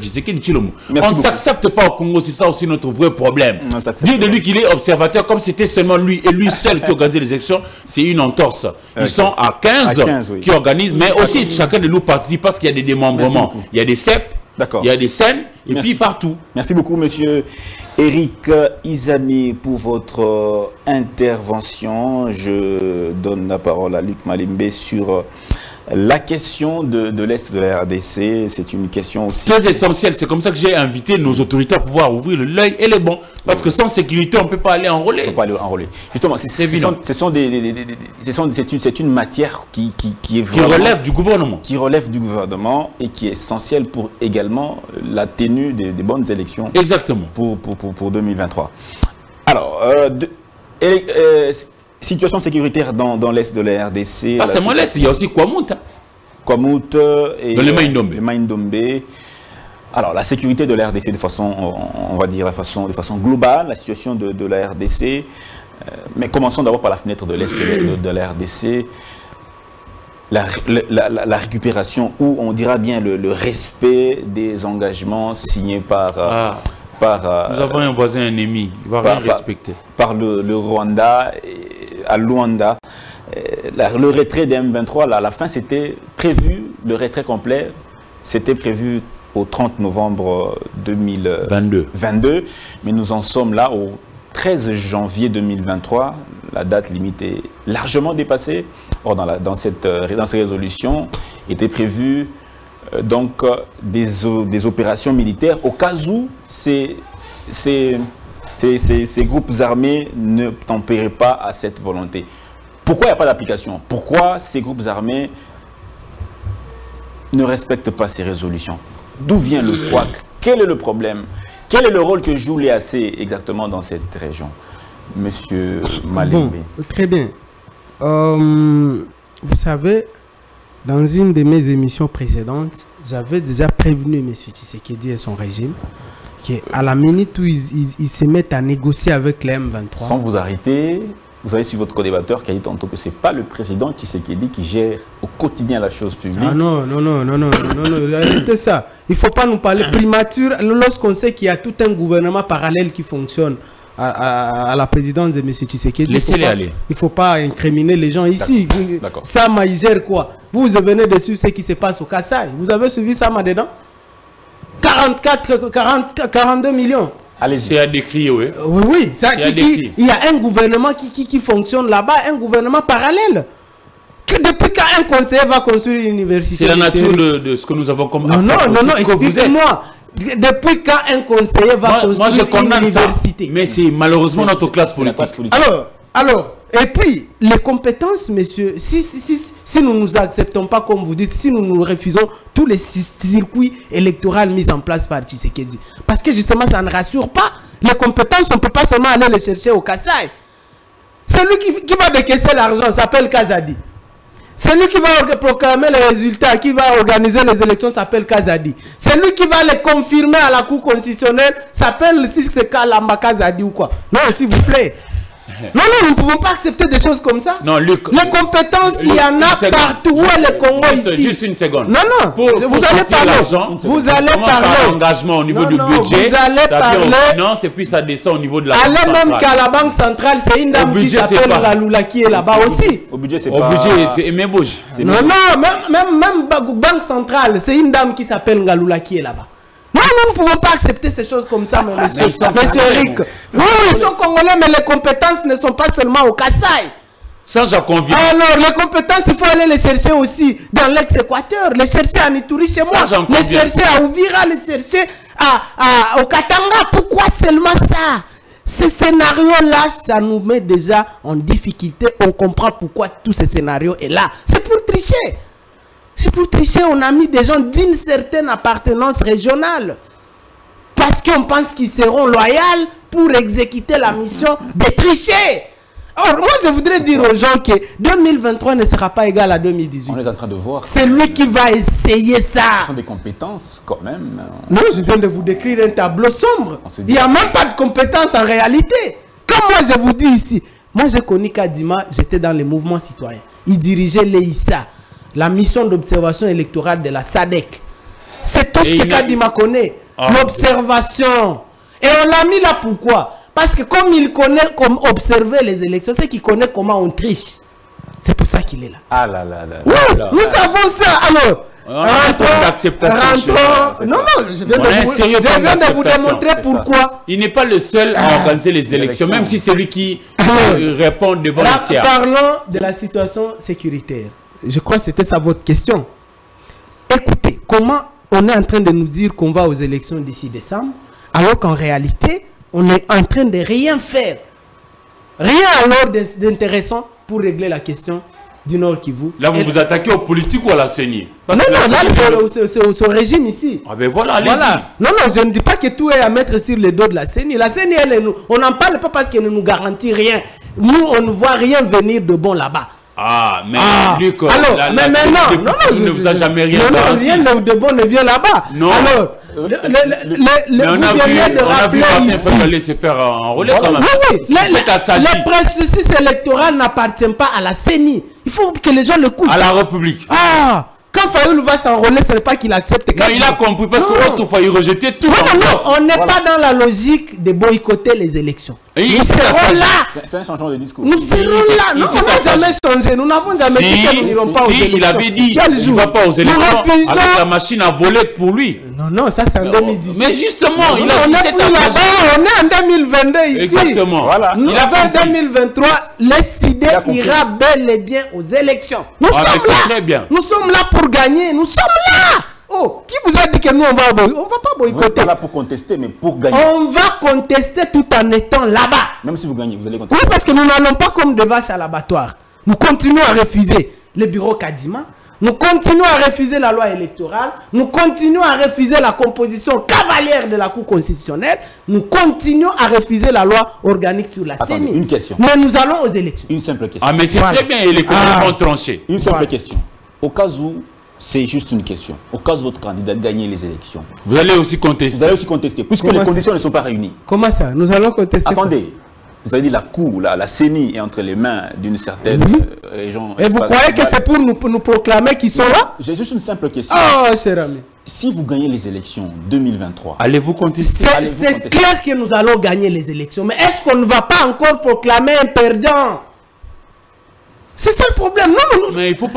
On ne s'accepte pas au Congo, c'est ça aussi notre vrai problème. Dire de lui qu'il est observateur comme c'était seulement lui et lui seul qui organisait les élections, c'est une entorse. Ils okay. sont à quinze, à quinze oui. qui organisent, mais aussi chacun de nous participe parce qu'il y a des démembrements. Il y a des C E P, il y a des scènes et Merci. puis partout. Merci beaucoup, monsieur Eric Izani, pour votre intervention. Je donne la parole à Luc Malimbe sur la question de, de l'Est de la R D C. C'est une question aussi très essentielle. C'est comme ça que j'ai invité nos autorités à pouvoir ouvrir l'œil et les bons. Parce oui. que sans sécurité, on ne peut pas aller enrôler. On ne peut pas aller enrôler. Justement, c'est évident. Ce sont des, des, des, des, des, sont, c'est une, c'est une matière qui, qui, qui est vraiment, qui relève du gouvernement. Qui relève du gouvernement et qui est essentielle pour également la tenue des, des bonnes élections. Exactement. Pour, pour, pour, pour deux mille vingt-trois. Alors, euh, de, et, euh, situation sécuritaire dans, dans l'Est de la R D C. Pas seulement l'Est, il y a aussi Kwamout. Kwamout et dans les Maïndombe. Les Maïndombe. Alors, la sécurité de la R D C de façon, on va dire, de façon, de façon globale, la situation de, de la R D C. Euh, mais commençons d'abord par la fenêtre de l'Est de, de, de la R D C. La, la, la, la récupération, ou on dira bien le, le respect des engagements signés par... Ah. Par, euh, Nous avons un voisin ennemi, il va par, rien respecter. Par, par le, le Rwanda, et, à Luanda, et, la, le retrait des M vingt-trois, là, à la fin c'était prévu, le retrait complet, c'était prévu au trente novembre deux mille vingt-deux, mais nous en sommes là au treize janvier deux mille vingt-trois, la date limite est largement dépassée. Or, dans, la, dans, cette, dans ces résolutions était prévu donc des, des opérations militaires au cas où ces, ces, ces, ces, ces groupes armés ne tempéraient pas à cette volonté. Pourquoi il n'y a pas d'application? Pourquoi ces groupes armés ne respectent pas ces résolutions? D'où vient le couac? Quel est le problème? Quel est le rôle que joue l'E A C exactement dans cette région? Monsieur Malembe. Bon, très bien. Euh, vous savez, dans une de mes émissions précédentes, j'avais déjà prévenu M. Tshisekedi et son régime qu'à la minute où ils, ils, ils se mettent à négocier avec les M vingt-trois... Sans vous arrêter, vous avez su votre co-débatteur qui a dit tantôt que ce n'est pas le président Tshisekedi qui gère au quotidien la chose publique. Ah non, non, non, non, non, non, non, arrêtez ça. Il ne faut pas nous parler primature lorsqu'on sait qu'il y a tout un gouvernement parallèle qui fonctionne à, à, à la présidence de M. Tshisekedi. Laissez-les aller. Il ne faut pas incriminer les gens ici. Sama, il gère quoi? Vous venez de suivre ce qui se passe au Kassai. Vous avez suivi Sama dedans? quarante-quatre, quarante, quarante-deux millions. Allez, c'est à décrire, oui. Oui, oui. Ça, qui, qui, il y a un gouvernement qui, qui, qui fonctionne là-bas, un gouvernement parallèle. Que depuis quand un conseiller va construire une université? C'est la nature de, de ce que nous avons comme... Non, non, non, non, expliquez-moi. Depuis quand un conseiller va moi, construire moi je une université? Ça, mais c'est malheureusement notre classe politique. politique. Alors, alors, et puis, les compétences, messieurs, si, si, si, si nous ne nous acceptons pas, comme vous dites, si nous nous refusons tous les circuits électoraux mis en place par Tshisekedi, parce que justement, ça ne rassure pas. Les compétences, on ne peut pas seulement aller les chercher au Kassai. Celui qui, qui va décaisser l'argent s'appelle Kazadi. Celui qui va proclamer les résultats, qui va organiser les élections s'appelle Kazadi. Celui qui va les confirmer à la Cour constitutionnelle s'appelle Siseka Lamba Kazadi ou quoi. Non, s'il vous plaît. Non, non, nous ne pouvons pas accepter des choses comme ça. Non, Luc, les compétences, Luc, il y en a partout. Où est le Congo juste, ici? Juste une seconde. Non, non. Pour, vous pour allez parler. Vous allez parler. L'engagement au niveau non, du non, budget. Vous allez ça parler. vient aux finances et puis ça descend au niveau de la allez banque centrale. Même qu'à la banque centrale, c'est une dame qui s'appelle Laloula qui est là-bas aussi. Au budget, c'est pas. Au budget, c'est Aimé Bouge. Non, non, même, même, même banque centrale, c'est une dame qui s'appelle Laloula qui est là-bas. Non, nous ne pouvons pas accepter ces choses comme ça, mais monsieur, monsieur Eric. Oui, ils sont congolais, mais les compétences ne sont pas seulement au Kassai. Ça, j'en conviens. Alors, les compétences, il faut aller les chercher aussi dans l'ex-Équateur, les chercher à Nituri chez moi, ça, les chercher à Ouvira, les chercher à, à, au Katanga. Pourquoi seulement ça? Ces scénarios-là, ça nous met déjà en difficulté. On comprend pourquoi tous ces scénarios est là. C'est pour tricher. C'est pour tricher, on a mis des gens d'une certaine appartenance régionale. Parce qu'on pense qu'ils seront loyaux pour exécuter la mission de tricher. Or, moi, je voudrais dire aux gens que deux mille vingt-trois ne sera pas égal à deux mille dix-huit. On est en train de voir. C'est lui qui va essayer ça. Ce sont des compétences, quand même. Non, je viens de vous décrire un tableau sombre. Il n'y a même pas de compétences en réalité. Comme moi, je vous dis ici. Moi, j'ai connu Kadima, j'étais dans les mouvements citoyens. Il dirigeait l'E I S A. La mission d'observation électorale de la S A D C. C'est tout ce que Kadima connaît. Oh, l'observation. Et on l'a mis là pourquoi? Parce que comme il connaît comme observer les élections, c'est qu'il connaît comment on triche. C'est pour ça qu'il est là. Ah là là là. Oui, là, là nous là. savons ça. Alors, rentrons, rentrons. Non, non, je viens de vous, je viens de vous démontrer pourquoi. Il n'est pas le seul à organiser les élections, même si c'est lui qui euh, répond devant là, les tiers. Parlons de la situation sécuritaire. Je crois que c'était ça votre question. Écoutez, comment on est en train de nous dire qu'on va aux élections d'ici décembre, alors qu'en réalité, on est en train de rien faire. Rien alors d'intéressant pour régler la question du Nord Kivu. Là, vous Et vous attaquez aux politiques ou à la C E N I? Non, non, là, c'est au, au régime ici. Ah ben voilà, allez-y. Voilà. Non, non, je ne dis pas que tout est à mettre sur le dos de la C E N I. La C E N I, elle, nous, on n'en parle pas parce qu'elle ne nous garantit rien. Nous, on ne voit rien venir de bon là-bas. Ah, mais ah. Luc, alors, la, mais la, maintenant, la, non, non, ne vous a jamais rien non, garanti. Non, rien de bon ne vient là-bas. Non. Alors, le, le, le, le, le, on vous a venez vu, de on a rappeler vu ici. Martin Fayol se faire enrôler Voilà. quand même. Oui, oui. Le, le processus électoral n'appartient pas à la C E N I. Il faut que les gens l'écoutent. À la République. Ah, quand Fayol va s'enrôler, ce n'est pas qu'il accepte. Non, il a compris parce qu'autrefois il rejetait tout. Non, non, non, on n'est voilà. pas dans la logique de boycotter les élections. Et nous serons là. C'est un changement de discours. Nous serons là. Non, on n'a jamais changé. Nous n'avons jamais si, dit que nous n'irons pas aux si, élections. Il avait dit qu'il ne va pas aux élections avec la machine à voler pour lui. Non, non, ça c'est en deux mille dix-huit. Mais justement, non, il non, a on, est plus là-bas, on est en deux mille vingt-deux ici. Exactement. Voilà. Nous, il a en deux mille vingt-trois, l'S I D ira bel et bien aux élections. Nous ah, sommes là. Très bien. Nous sommes là pour gagner. Nous sommes là. Oh, qui vous a dit que nous on va on va pas boycotter? Vous n'êtes pas là pour contester, mais pour gagner. On va contester tout en étant là-bas. Même si vous gagnez, vous allez contester. Oui, parce que nous n'allons pas comme des vaches à l'abattoir. Nous continuons à refuser le bureau Kadima. Nous continuons à refuser la loi électorale. Nous continuons à refuser la composition cavalière de la Cour constitutionnelle. Nous continuons à refuser la loi organique sur la C E N I. Une question. Mais nous allons aux élections. Une simple question. Ah, mais c'est voilà. Très bien, et les ah. ont tranché. Une simple voilà. question. Au cas où, c'est juste une question. Au cas où votre candidat gagne les élections, vous allez aussi contester. Vous allez aussi contester, puisque Comment les conditions ça? ne sont pas réunies. Comment ça? Nous allons contester. Attendez. Vous avez dit la Cour, la, la C E N I est entre les mains d'une certaine oui. euh, région. Et vous croyez que c'est pour nous, pour nous proclamer qu'ils sont là? J'ai juste une simple question. Oh, cher ami. Si vous gagnez les élections deux mille vingt-trois, allez-vous contester? C'est clair que nous allons gagner les élections. Mais est-ce qu'on ne va pas encore proclamer un perdant? C'est ça le problème. Non, non, non. Mais il faut pas.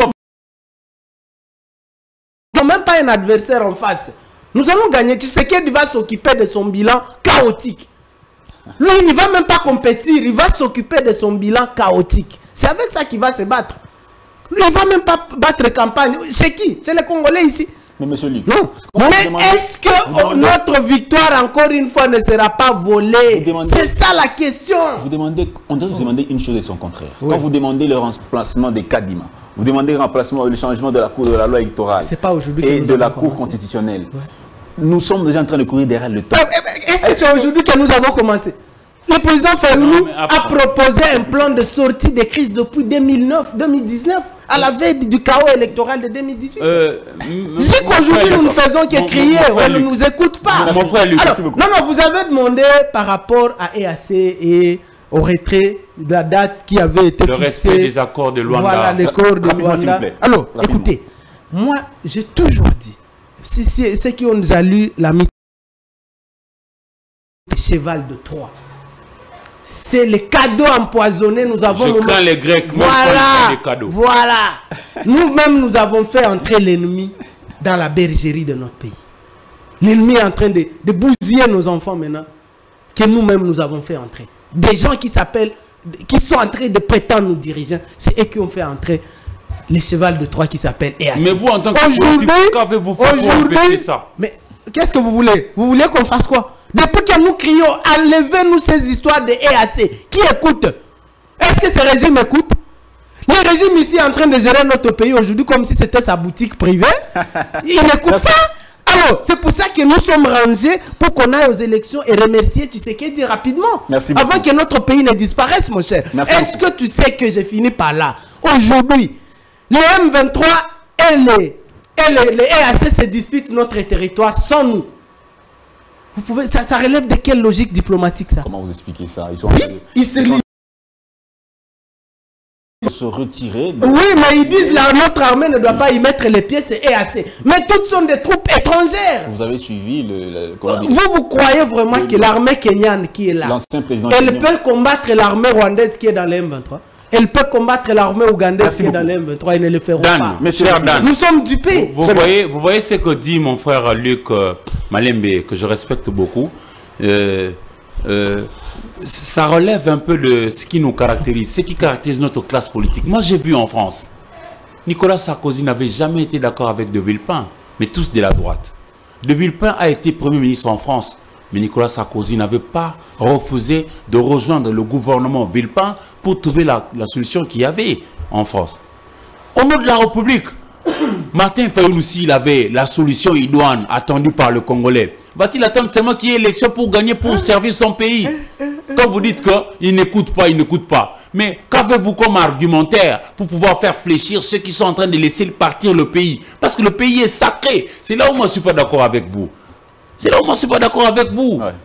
Nous n'avons même pas un adversaire en face. Nous allons gagner. Tshisekedi va s'occuper de son bilan chaotique. Lui, il ne va même pas compétir. Il va s'occuper de son bilan chaotique. C'est avec ça qu'il va se battre. Lui, il ne va même pas battre campagne. Chez qui? Chez les Congolais ici. Mais monsieur Luc, non. Mais est-ce que demandez... notre victoire, encore une fois, ne sera pas volée? C'est ça la question. Vous demandez, on doit vous demander une chose et son contraire. Oui. Quand vous demandez le remplacement des Kadima, vous demandez le remplacement, le changement de la Cour de la loi électorale pas et de la Cour constitutionnelle. Ouais. Nous sommes déjà en train de courir derrière le temps. Est-ce que c'est aujourd'hui que nous avons commencé? Le président Fayulu a proposé un plan de sortie des crises depuis deux mille neuf, deux mille dix-neuf. à la veille du chaos électoral de deux mille dix-huit. Euh, C'est qu'aujourd'hui nous ne faisons que crier, on ne nous écoute pas. Mon frère Luc, Alors, non, non, vous avez demandé par rapport à E A C et au retrait de la date qui avait été le fixée. Le respect des accords de Luanda. Voilà, l'accord de Luanda. Alors, rapidement. Écoutez, moi, j'ai toujours dit, si c'est ceux qui ont déjà lu la mythologie cheval de Troie, c'est les cadeaux empoisonnés. Nous avons. Je crains les Grecs. Voilà. Les cadeaux. Voilà. Nous-mêmes, nous avons fait entrer l'ennemi dans la bergerie de notre pays. L'ennemi est en train de, de bousiller nos enfants maintenant, que nous-mêmes nous avons fait entrer. Des gens qui s'appellent, qui sont en train de prétendre nous diriger, c'est eux qui ont fait entrer les chevals de Troie qui s'appellent E A C. Mais vous, en tant que politique, qu'avez-vous fait pour empêcher ça? Mais qu'est-ce que vous voulez? Vous voulez qu'on fasse quoi? Depuis que nous crions, enlevez-nous ces histoires de E A C. Qui écoute? Est-ce que ce régime écoute? Le régime ici est en train de gérer notre pays aujourd'hui comme si c'était sa boutique privée. Il n'écoute pas. Alors, c'est pour ça que nous sommes rangés pour qu'on aille aux élections et remercier Tshisekedi rapidement. Merci avant beaucoup. que notre pays ne disparaisse, mon cher. Est-ce que tu sais que j'ai fini par là? Aujourd'hui, les M vingt-trois et les, et les, les E A C se disputent notre territoire sans nous. Vous pouvez, ça, ça relève de quelle logique diplomatique ça? Comment vous expliquez ça? Ils sont oui, ils se ils se retirer. De... Oui, mais ils disent que notre armée ne doit pas y mettre les pieds, c'est E A C. Mais toutes sont des troupes étrangères. Vous avez suivi le... le vous, vous croyez vraiment le, que l'armée kenyane qui est là, président elle kenyan. peut combattre l'armée rwandaise qui est dans les M vingt-trois? Elle peut combattre l'armée ougandaise Merci qui beaucoup. est dans les M vingt-trois, ils ne le feront Dan, pas. Mais cher Dan, nous sommes dupés. Vous, vous, voyez, vous voyez ce que dit mon frère Luc euh, Malembe, que je respecte beaucoup. Euh, euh, ça relève un peu de ce qui nous caractérise, ce qui caractérise notre classe politique. Moi, j'ai vu en France, Nicolas Sarkozy n'avait jamais été d'accord avec De Villepin, mais tous de la droite. De Villepin a été Premier ministre en France, mais Nicolas Sarkozy n'avait pas refusé de rejoindre le gouvernement Villepin pour trouver la, la solution qu'il y avait en France. Au nom de la République, Martin Fayoul aussi, il avait la solution idoine attendue par le Congolais. Va-t-il attendre seulement qu'il y ait élection pour gagner, pour servir son pays? Quand vous dites qu'il n'écoute pas, il n'écoute pas. Mais qu'avez-vous comme argumentaire pour pouvoir faire fléchir ceux qui sont en train de laisser partir le pays? Parce que le pays est sacré. C'est là où moi je ne suis pas d'accord avec vous. C'est là où moi je ne suis pas d'accord avec vous. Ouais.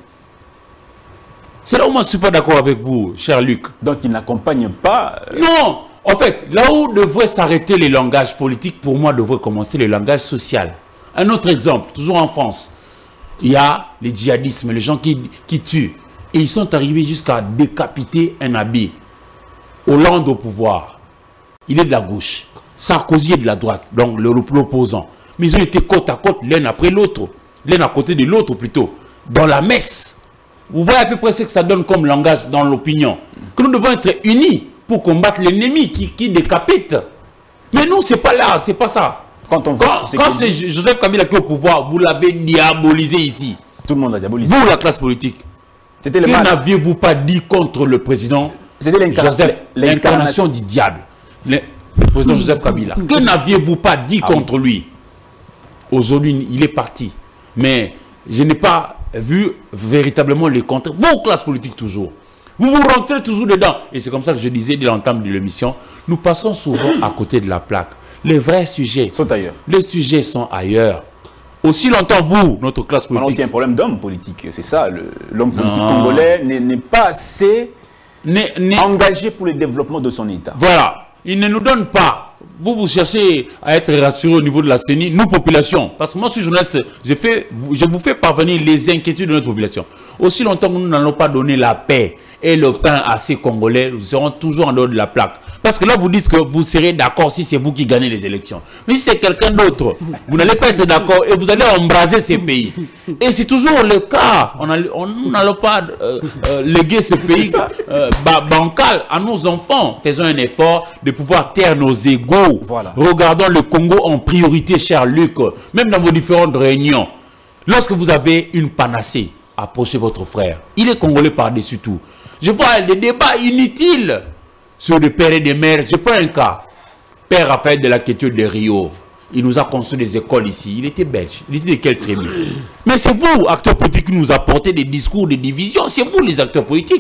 C'est là où moi je ne suis pas d'accord avec vous, cher Luc. Donc il n'accompagne pas... Euh... Non. En fait, là où devrait s'arrêter les langages politiques, pour moi, devrait commencer le langage social. Un autre exemple, toujours en France, il y a les djihadismes, les gens qui, qui tuent. Et ils sont arrivés jusqu'à décapiter un habit. Hollande au pouvoir, il est de la gauche. Sarkozy est de la droite, donc l'opposant. Mais ils ont été côte à côte, l'un après l'autre. L'un à côté de l'autre plutôt. Dans la messe. Vous voyez à peu près ce que ça donne comme langage dans l'opinion. Que nous devons être unis pour combattre l'ennemi qui, qui décapite. Mais nous, c'est pas là, c'est pas ça. Quand on Quand, quand c'est Joseph Kabila qui est au pouvoir, vous l'avez diabolisé ici. Tout le monde a diabolisé. Vous, la classe politique. Que n'aviez-vous pas dit contre le président Joseph, l'incarnation du diable, le, le président Joseph Kabila? Que n'aviez-vous pas dit ah contre oui. lui? Aujourd'hui, il est parti. Mais je n'ai pas vu véritablement les contre. Vos classes politiques toujours. Vous vous rentrez toujours dedans. Et c'est comme ça que je disais dès l'entame de l'émission, nous passons souvent à côté de la plaque. Les vrais sujets sont ailleurs. Les sujets sont ailleurs. Aussi longtemps, vous, notre classe politique... C'est un problème d'homme politique. C'est ça. L'homme politique congolais n'est pas assez n'est, n'est... engagé pour le développement de son État. Voilà. Il ne nous donne pas. Vous, vous cherchez à être rassuré au niveau de la C E N I, nous, population. Parce que moi, je suis journaliste, je, fais, je vous fais parvenir les inquiétudes de notre population. Aussi longtemps que nous n'allons pas donner la paix et le pain à ces Congolais, nous serons toujours en dehors de la plaque. Parce que là, vous dites que vous serez d'accord si c'est vous qui gagnez les élections. Mais si c'est quelqu'un d'autre, vous n'allez pas être d'accord et vous allez embraser ces pays. Et c'est toujours le cas. On n'allons pas euh, euh, léguer ce pays euh, bancal à nos enfants. Faisons un effort de pouvoir taire nos égos. Voilà. Regardons le Congo en priorité, cher Luc. Même dans vos différentes réunions. Lorsque vous avez une panacée, approchez votre frère. Il est congolais par-dessus tout. Je vois des débats inutiles sur le père et des mères. Je prends un cas. Père Raphaël de la Quéture de Riauve. Il nous a construit des écoles ici. Il était belge. Il était de quelle tribu? Mais c'est vous, acteurs politiques, qui nous apportez des discours de division. C'est vous, les acteurs politiques.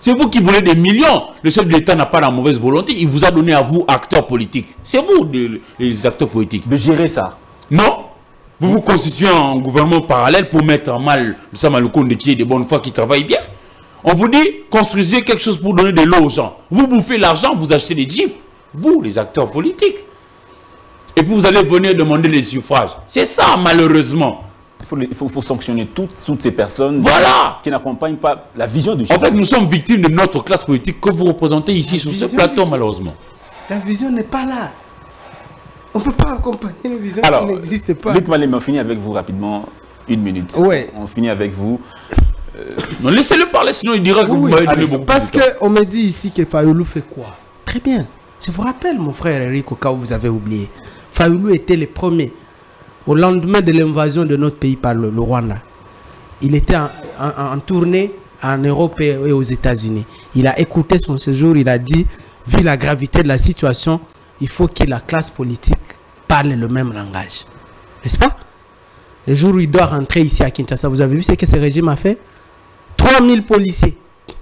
C'est vous qui voulez des millions. Le chef de l'État n'a pas la mauvaise volonté. Il vous a donné à vous, acteurs politiques. C'est vous, les, les acteurs politiques. De gérer ça. Non. Vous vous constituez en gouvernement parallèle pour mettre en mal le Samaloukoun qui est de bonne foi, qui travaille bien. On vous dit, construisez quelque chose pour donner de l'eau aux gens. Vous bouffez l'argent, vous achetez des jeeps. Vous, les acteurs politiques. Et puis vous allez venir demander les suffrages. C'est ça, malheureusement. Il faut, il faut, il faut sanctionner toutes, toutes ces personnes voilà. qui n'accompagnent pas la vision du chef. En fait, nous sommes victimes de notre classe politique que vous représentez ici sur ce plateau, malheureusement. La vision n'est pas là. On ne peut pas accompagner une vision Alors, qui n'existe pas. Luc Malem, on finit avec vous rapidement. Une minute. Ouais. On finit avec vous. Euh... Non, laissez-le parler, sinon il dira que oui, vous m'avez donné beaucoup parce de temps. Parce qu'on me dit ici que Fayoulou fait quoi? Très bien. Je vous rappelle, mon frère Eric, au cas où vous avez oublié. Fayoulou était le premier. Au lendemain de l'invasion de notre pays par le, le Rwanda. Il était en, en, en tournée en Europe et aux États-Unis. Il a écouté son séjour, il a dit, vu la gravité de la situation, il faut que la classe politique parle le même langage. N'est-ce pas? Le jour où il doit rentrer ici à Kinshasa, vous avez vu ce que ce régime a fait? trois mille policiers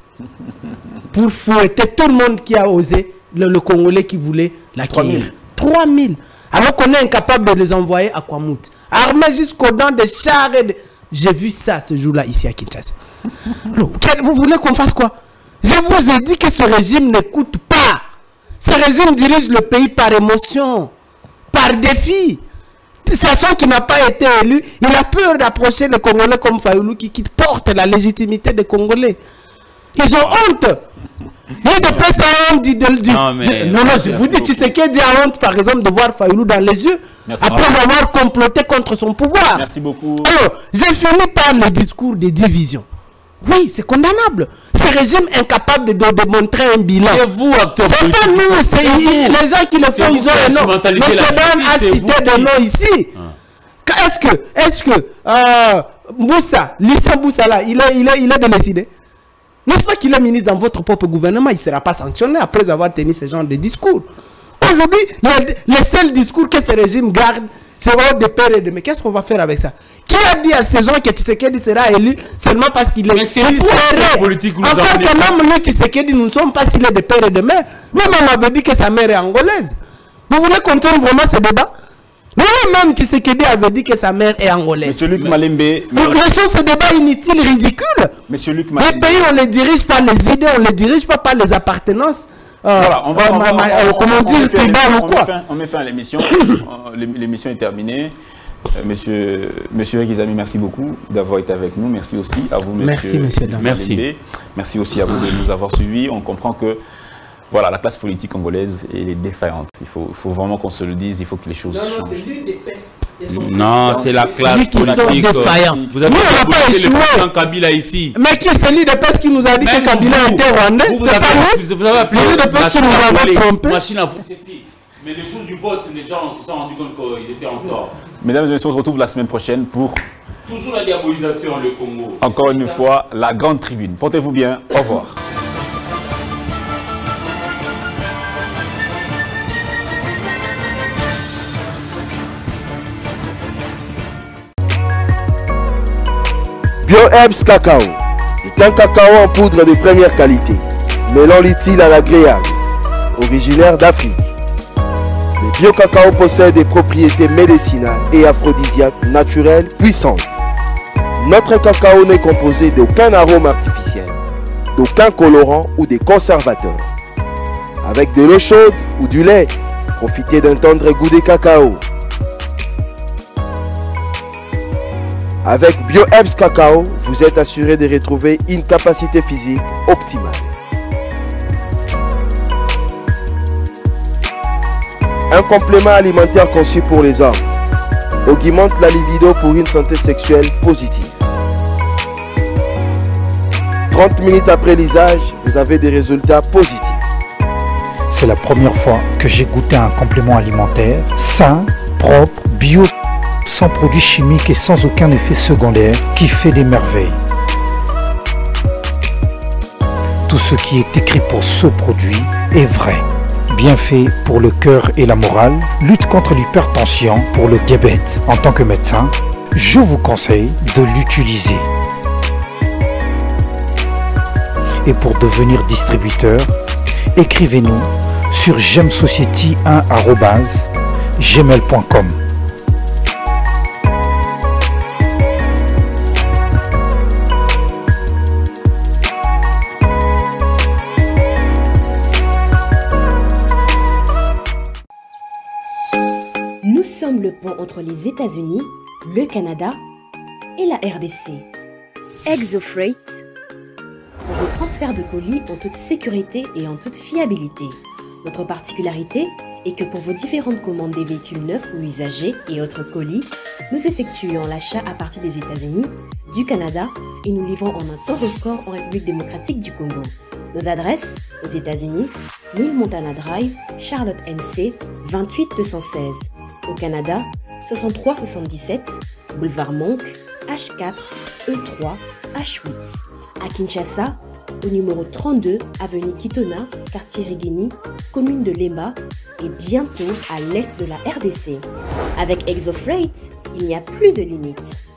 pour fouetter tout le monde qui a osé, le, le Congolais qui voulait l'accueillir. trois mille. Alors qu'on est incapable de les envoyer à Kwamout. Armés jusqu'aux dents de chars et de... J'ai vu ça ce jour-là ici à Kinshasa. Alors, vous voulez qu'on fasse quoi? Je vous ai dit que ce régime n'écoute pas. Ce régime dirige le pays par émotion, par défi. Sachant qu'il n'a pas été élu, il a peur d'approcher les Congolais comme Fayoulou qui, qui porte la légitimité des Congolais. Ils ont honte. Il de pas ça honte du, du, du, non, mais, de, non, non, je vous dis, tu sais qu'il y a honte par exemple de voir Fayoulou dans les yeux. Merci. Après ah. avoir comploté contre son pouvoir. Merci beaucoup. Alors, j'ai fini par le discours de division. Oui, c'est condamnable. Ce régime incapable de, de, de montrer un bilan. C'est vous, acteur c'est pas nous, c'est les gens qui le font, ils ont un nom. Monsieur Dan a cité des noms ici. Ah. Est-ce que, est-ce que, euh, Moussa, Lucien Moussa là, il est, il est, il est de décider. N'est-ce pas qu'il est ministre dans votre propre gouvernement? Il ne sera pas sanctionné après avoir tenu ce genre de discours. Aujourd'hui, les, les seuls discours que ce régime garde, c'est de père et de mère. Qu'est-ce qu'on va faire avec ça? Qui a dit à ces gens que Tshisekedi sera élu seulement parce qu'il est... Mais c'est la politique. Encore que même nous, Tshisekedi, nous ne sommes pas s'il est de père et de mère. Même on avait dit que sa mère est angolaise. Vous voulez qu'on tienne vraiment ce débat? Lui-même, Tshisekedi avait dit que sa mère est angolaise. Monsieur Luc Malembe... Laissons ce débat inutile, ridicule. Monsieur Luc Malembe... Les pays, on les dirige par les idées, on les dirige pas par les appartenances. Euh, voilà, on va... Euh, on, on, on, comment dire, on, met fin, on met fin à l'émission. L'émission est terminée. Euh, monsieur, monsieur Rizami, merci beaucoup d'avoir été avec nous. Merci aussi à vous, monsieur. Merci, monsieur. Merci. Merci aussi à vous de nous avoir suivis. On comprend que voilà, la classe politique congolaise est défaillante. Il faut, faut vraiment qu'on se le dise. Il faut que les choses non, changent. Non, c'est la classe politique. Vous avez pas échoué. Kabila ici. Mais qui est celui de Pes qui nous a dit même que Kabila était rwandais? Vous, vous, avez, vous avez appelé de Pes qui nous a trompé. Machine à vous. Mais le jour du vote, les gens se sont rendus compte qu'ils étaient en tort. Mesdames et messieurs, on se retrouve la semaine prochaine pour... Toujours la diabolisation, le Congo. Encore une fois, la grande tribune. Portez-vous bien. Au revoir. BioHerbs Cacao est un cacao en poudre de première qualité, mêlant l'utile à l'agréable, originaire d'Afrique. Le bio-cacao possède des propriétés médicinales et aphrodisiaques naturelles puissantes. Notre cacao n'est composé d'aucun arôme artificiel, d'aucun colorant ou des conservateurs. Avec de l'eau chaude ou du lait, profitez d'un tendre goût de cacao. Avec BioHerbs Cacao, vous êtes assuré de retrouver une capacité physique optimale. Un complément alimentaire conçu pour les hommes augmente la libido pour une santé sexuelle positive. trente minutes après l'usage, vous avez des résultats positifs. C'est la première fois que j'ai goûté un complément alimentaire sain, propre, bio, sans produits chimiques et sans aucun effet secondaire qui fait des merveilles. Tout ce qui est écrit pour ce produit est vrai. Bien fait pour le cœur et la morale, lutte contre l'hypertension, pour le diabète. En tant que médecin, je vous conseille de l'utiliser. et pour devenir distributeur, écrivez-nous sur gemsociety un arobase gmail point com. Nous sommes le pont entre les États-Unis, le Canada et la R D C. ExoFreight, pour vos transferts de colis en toute sécurité et en toute fiabilité. Notre particularité est que pour vos différentes commandes des véhicules neufs ou usagés et autres colis, nous effectuons l'achat à partir des États-Unis, du Canada et nous livrons en un temps record en République démocratique du Congo. Nos adresses aux États-Unis, mille Montana Drive, Charlotte N C, vingt-huit deux cent seize. Au Canada, soixante-trois soixante-dix-sept, boulevard Monk, H quatre, E trois, H huit. À Kinshasa, au numéro trente-deux, avenue Kitona, quartier Rigini, commune de Lemba et bientôt à l'est de la R D C. Avec ExoFreight, il n'y a plus de limites.